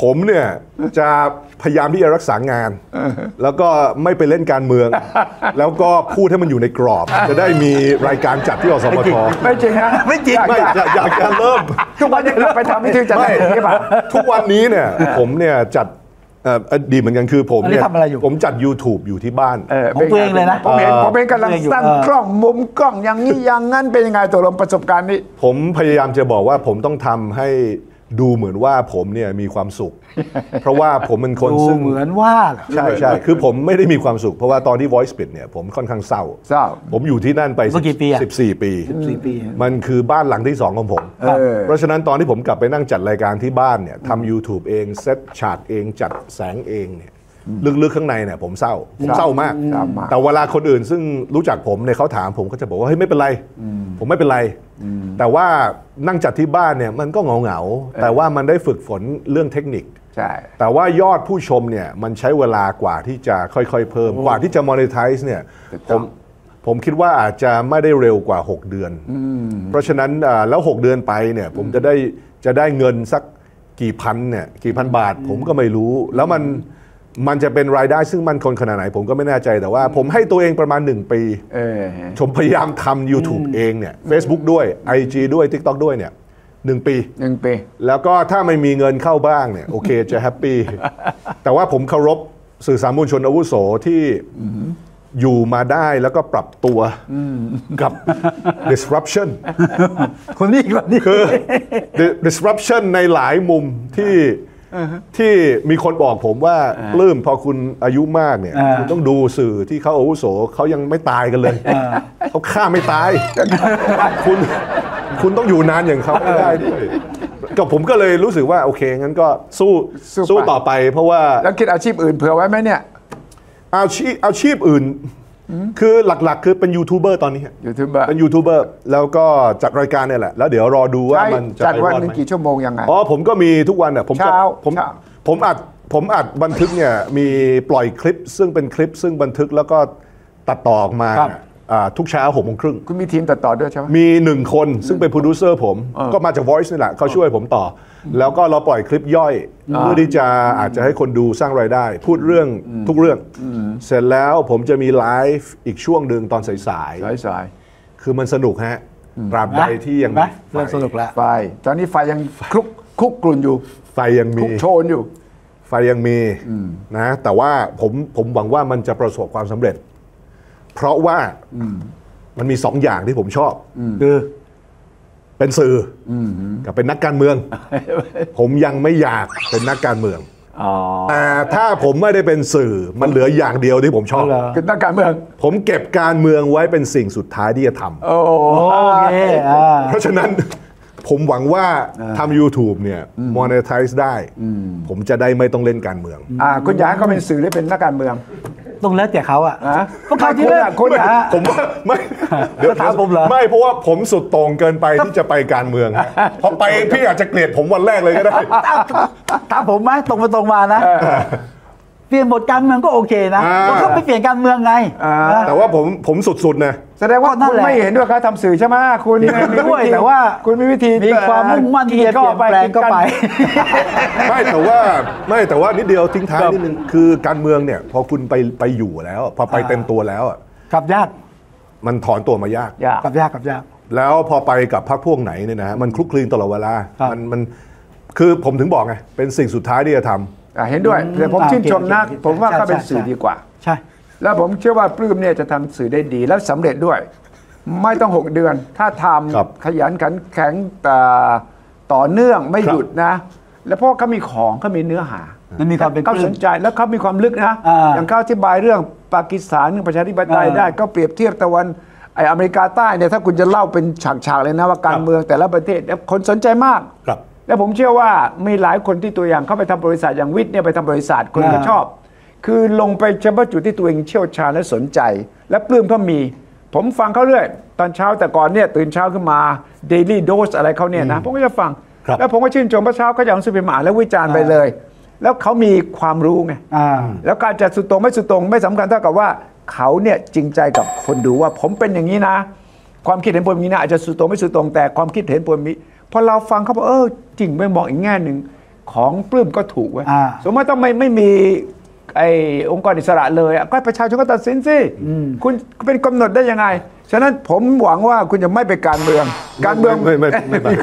ผมเนี่ยจะพยายามที่จะรักษางาน แล้วก็ไม่ไปเล่นการเมือง แล้วก็พูดให้มันอยู่ในกรอบ จะได้มีรายการจัดที่อสมทไม่จริงฮะไม่จริงไม่อยากอยากจะเริ่มทุกวันนี้เราไปทำวิธีจัดไม่การใช่ปะทุกวันนี้เนี่ยผมเนี่ยจัดเอ่อดีเหมือนกันคือผมเนี่ยอันนี้ทำอะไรอยู่ผมจัด YouTube อยู่ที่บ้านของตัวเองเลยนะผมเห็นผมเห็นกำลังเออตั้งกล้องมุมกล้องอย่างนี้อย่างนั้นเป็นยังไงตัวลงประสบการณ์นี้ผมพยายามจะบอกว่าผมต้องทำให้ดูเหมือนว่าผมเนี่ยมีความสุข เพราะว่าผมเป็นคนดูซึ่งเหมือนว่าเหรอใช่ใช่คือผมไม่ได้มีความสุข เพราะว่าตอนที่ Voice ปิดเนี่ยผมค่อนข้างเศร้าเศร้าผมอยู่ที่นั่นไปเมื่อกี่ปีอะสิบสี่ปีสี่ปีมันคือบ้านหลังที่สองของผมเออเพราะฉะนั้นตอนที่ผมกลับไปนั่งจัดรายการที่บ้านเนี่ยทำ YouTube เองเซตฉากเองจัดแสงเองเนี่ยลึกๆข้างในเนี่ยผมเศร้าผมเศร้ามากเศร้ามากแต่เวลาคนอื่นซึ่งรู้จักผมเนี่ยเขาถามผมก็จะบอกว่าเฮ้ยไม่เป็นไร ผมไม่เป็นไร แต่ว่านั่งจัดที่บ้านเนี่ยมันก็เหงาๆแต่ว่ามันได้ฝึกฝนเรื่องเทคนิคใช่แต่ว่ายอดผู้ชมเนี่ยมันใช้เวลากว่าที่จะค่อยๆเพิ่ม กว่าที่จะ monetize เนี่ยผมผมคิดว่าอาจจะไม่ได้เร็วกว่า หก เดือน เพราะฉะนั้นอ่าแล้ว หก เดือนไปเนี่ยผมจะได้จะได้เงินสักกี่พันเนี่ยกี่พันบาทผมก็ไม่รู้ แล้วมันมันจะเป็นรายได้ซึ่งมันคงขนาดไหนผมก็ไม่แน่ใจแต่ว่าผมให้ตัวเองประมาณ หนึ่ง ปีเออผมพยายามทำ YouTube เองเนี่ย Facebook ด้วย ไอ จี ด้วย TikTok ด้วยเนี่ยหนึ่งปีหนึ่งปีแล้วก็ถ้าไม่มีเงินเข้าบ้างเนี่ยโอเคจะแฮปปี้ แต่ว่าผมเคารพสื่อสารมวลชนอาวุโสที่อยู่มาได้แล้วก็ปรับตัวกับ disruption คนนี้คนนี้คือ disruption ในหลายมุมที่ที่มีคนบอกผมว่าปลื้มพอคุณอายุมากเนี่ยคุณต้องดูสื่อที่เขาอาวุโสเขายังไม่ตายกันเลยเขาฆ่าไม่ตาย คุณคุณต้องอยู่นานอย่างเขาไม่ได้ด้วยก็ผมก็เลยรู้สึกว่าโอเคงั้นก็สู้สู้สู้ไปต่อไปเพราะว่าแล้วคิดอาชีพอื่นเผื่อไว้ไหมเนี่ยอาชีพอาชีพอื่น คือหลักๆ คือเป็นยูทูบเบอร์ตอนนี้ฮะยูทูบเบอร์เป็นยูทูบเบอร์แล้วก็จัดรายการเนี่ยแหละแล้วเดี๋ยวรอดูว่าใช่มันจะจัดไปรวันอดหนึงไหมกี่ชั่วโมงยังไงอ๋อผมก็มีทุกวันอ่ะผมก็เช้าผมเช้าผมอัดผมอัดบันทึกเนี่ยมีปล่อยคลิป ซึ่งเป็นคลิปซึ่งบันทึกแล้วก็ตัดต่อออกมาครับอ่าทุกเช้าหกโมงครึ่งคุณมีทีมตัดต่อด้วยใช่ไหมมีหนึ่งคนซึ่งเป็นโปรดิวเซอร์ผม ก็มาจาก Voice นี่แหละเขาช่วยผมต่ออแล้วก็เราปล่อยคลิปย่อย เพื่อที่จะอาจจะให้คนดูสร้างรายได้ พูดเรื่องทุกเรื่อง เสร็จแล้วผมจะมีไลฟ์อีกช่วงหนึ่งตอนสายสายสายๆคือมันสนุกฮะตราบใดที่ยังไหมมีเริ่มสนุกแล้วไฟตอนนี้ไฟยังคลุกคลุกกลุ่นอยู่ไฟยังคมีลุกโชนอยู่ไฟยังมีนะแต่ว่าผมผมหวังว่ามันจะประสบความสำเร็จ เพราะว่ามันมีสองอย่างที่ผมชอบคือเป็นสื่ออกับเป็นนักการเมือง ผมยังไม่อยากเป็นนักการเมืองแต่ถ้าผมไม่ได้เป็นสื่อมันเหลืออย่างเดียวที่ผมชอบคือนักการเมืองผมเก็บการเมืองไว้เป็นสิ่งสุดท้ายที่จะทำโอ้โอเคอ่าเพราะฉะนั้น ผมหวังว่าทำ YouTube เนี่ย monetize ได้ ผมจะได้ไม่ต้องเล่นการเมืองอ่าคุณอยากให้เขาเป็นสื่อหรือเป็นนักการเมืองต้องแล้วแต่เขาอ่ะฮะเพราะเขาที่คุณเลือกอะคุณอะผมว่าไม่จะถามผมเหรอไม่เพราะว่าผมสุดโต่งเกินไปที่จะไปการเมืองพอไปพี่อาจจะเกลียดผมวันแรกเลยก็ได้ถามผมไหมตรงไปตรงมานะ เปลี่ยนบทการเมืองก็โอเคนะอ่าเพราะเขาไม่เปลี่ยนการเมืองไงอ่านะแต่ว่าผมผมสุดๆนะแสดงว่าก็นั่คุนณแหละไม่เห็นด้วยเขาทำสื่อใช่ไหมคุณเห็นด้วยมีธีแต่ว่าคุณมีวิธีมีความมุ่งมั่นที่จะเปลี่ยนแปลงก็ไปไม่แต่ว่าไม่แต่ว่านิดเดียวทิ้งท้ายนิดนึงคือการเมืองเนี่ยพอคุณไปไปอยู่แล้ว พอไปเต็มตัวแล้วอะกลับยากมันถอนตัวมายากยากกลับยากกลับยากแล้วพอไปกับพรรคพวกไหนเนี่ยนะฮะมันคลุกคลีนตลอดเวลาครับมันมันคือผมถึงบอกไงเป็นสิ่งสุดท้ายที่จะทำอ่ะเห็นด้วยแต่ผมอ่าชื่นชมนะโอเคโอเคผมว่าใช่เขาเป็นใช่สื่อใช่ดีกว่าใช่แล้วผมเชื่อว่าปลื้มเนี่ยจะทำสื่อได้ดี แล้วสำเร็จด้วย ไม่ต้องหกเดือน ถ้าทครับำขยันขันแข็งแต่ต่อเนื่องไม่ครับหยุดนะ แล้วเพราะเขามีของเขามีเนื้อหามันมีความเป็นเขาปลื้สมนใจแล้วเขามีความลึกนะอ่าอย่างเขาอธิบายเรื่องปากีสถานเรื่องประชาธิปไตยอ่าได้ก็เปรียบเทียบตะวันไออเมริกาใต้เนี่ยถ้าคุณจะเล่าเป็นฉากๆเลยนะว่าการเมืองแต่ละประเทศแล้วคนสนใจมากครับแล้วผมเชื่อว่ามีหลายคนที่ตัวอย่างเข้าไปทำบริษัทอย่างวิทย์เนี่ยไปทำบริษัทคนก็อ่าชอบ คือลงไปเฉพาะจุดที่ตัวเองเชี่ยวชาญและสนใจ และปลื้มเขามี ผมฟังเขาเรื่อยตอนเช้าแต่ก่อนเนี่ยตื่นเช้าขึ้นมา daily dose อะไรเขาเนี่ยนะผมก็จะฟังครับแล้วผมก็ชื่นชมพระเช้าเขาจะเอาสุพิมพ์อ่านแล้ววิจารณ์ไปเลย แล้วเขามีความรู้ไงอ่าแล้วการจะสุดตรงไม่สุดตรงไม่สำคัญเท่ากับว่าเขาเนี่ยจริงใจกับคนดูว่าผมเป็นอย่างนี้นะ ความคิดเห็นผมอย่างนี้นะอาจจะสุดตรงไม่สุดตรงแต่ความคิดเห็นผมนี้พอเราฟังเขาบอกเออจริงไม่มองอีกแง่หนึ่งของปลื้มก็ถูกเว้ยอ่าสมมติต้องไม่ไม่มีไอ้องค์กรอิสระเลยอะก็ประชาชนก็ตัดสินสิคุณเป็นกำหนดได้ยังไงฉะนั้นผมหวังว่าคุณจะไม่ไปการเมืองการเมืองไม่ไม่ไม่ไม่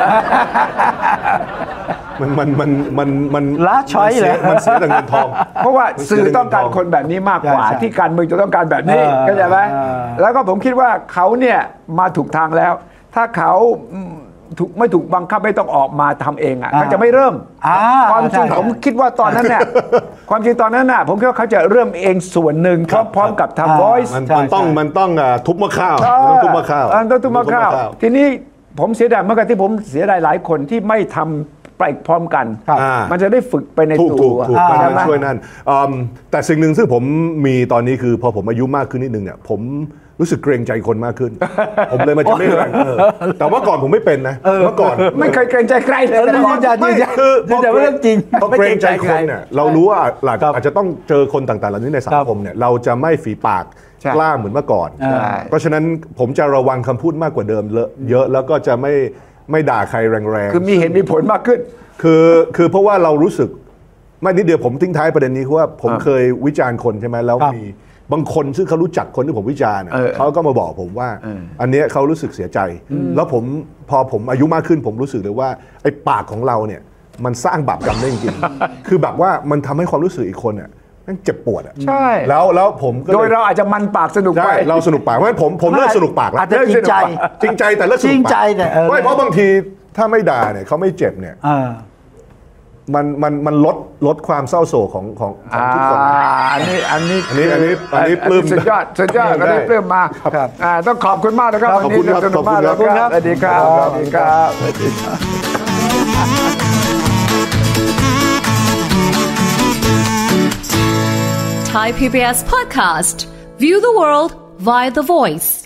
มันมันมันมันมันละช้อยเลยมันเสียแต่เงินทองเพราะว่าสื่อต้องการคนแบบนี้มากกว่าใช่ใช่ที่การเมืองจะต้องการแบบนี้เออเข้าใจไหมเออแล้วก็ผมคิดว่าเขาเนี่ยมาถูกทางแล้ว ถ้าเขาอืมถูกไม่ถูกบังคับไม่ต้องออกมาทำเองอ่ะเขาจะไม่เริ่มอ่าความจริงใช่ผมคิดว่าตอนนั้นเนี่ยความจริงตอนนั้นน่ะผมคิดว่าเขาจะเริ่มเองส่วนหนึ่งพร้อมๆกับทำ voice มันใช่มันต้องใช่มันต้องอ่าทุบมะข้าวมันต้องทุบมะข้าวเออต้องทุบมะข้าว ทีนี้ผมเสียดายเมื่อกี้ที่ผมเสียดายหลายคนที่ไม่ทำไปพร้อมกันครับอ่ามัมันจะได้ฝึกไปในถูกตัถูกวถูกอ่ามันใช่มันไหมช่วยนั่นอืมแต่สิ่งหนึ่งซึ่งผมมีตอนนี้คือพอผมอายุมากขึ้นนิดนึงเนี่ยผมรู้สึกเกรงใจคนมากขึ้น ผมเลยมันจะไม่แรงเออแต่ว่าก่อนผมไม่เป็นนะเมื่อก่อนไม่เคยเกรงใจใครเลยเออแต่ก่อนยืนยันไม่ยืนยันคือยืนยันว่าเรื่องจริงพอเกรงใจคนเนี่ยเรารู้ว่าหลักครับอาจจะต้องเจอคนต่างๆเหล่านี้ในสังคมเนี่ยเราจะไม่ฝีปากใช่กล้าเหมือนเมื่อก่อนใช่เพราะฉะนั้นผมจะระวังคำพูดมากกว่าเดิมเยอะแล้วก็จะไม่ไม่ด่าใครแรงๆคือมีเหตุมีผลมากขึ้นคือคือเพราะว่าเรารู้สึกไม่นิดเดียวผมทิ้งท้ายประเด็นนี้คือว่าผมอ่าเคยวิจารณ์คนใช่ไหมแล้วครับมีบางคนซึ่งเขารู้จักคนที่ผมวิจารณ์อะเออเขาก็มาบอกผมว่าเอออันเนี้ยเขารู้สึกเสียใจ แล้วผมพอผมอายุมากขึ้น ผมรู้สึกเลยว่าไอ้ปากของเราเนี่ยมันสร้างบาปกรรมได้จริงๆ คือแบบว่ามันทำให้ความรู้สึกอีกคนอ่ะมันเจ็บปวดอ่ะใช่แล้วแล้วผมก็ลโดยเราอาจจะมันปากสนุกไปใช่เราสนุกปากเพราะฉะนั้นผมผมเลิกสนุกปากแล้วอาจจะจริงใจจริงใจแต่เลิกสนุกปากจริงใจแต่เออไม่เพราะบางทีถ้าไม่ด่าเนี่ยเขาไม่เจ็บเนี่ยเออมันมันมันลดลดความเศร้าโศกของของของอ่าทุกคนอันนี้อันนี้อันนี้อันนี้อันนี้ปลื้มสุดยอดสุดยอดได้อันนี้ปลื้มมากครับอ่าต้องขอบคุณมากนะครับขอบวันคุณนี้ครับสนุกมากขอบคุณครับสวัสดีครับขสอบวัสคุณดีคครัรับ บสวัสดีครับ Thai พี บี เอส podcast. View the world via The Voice.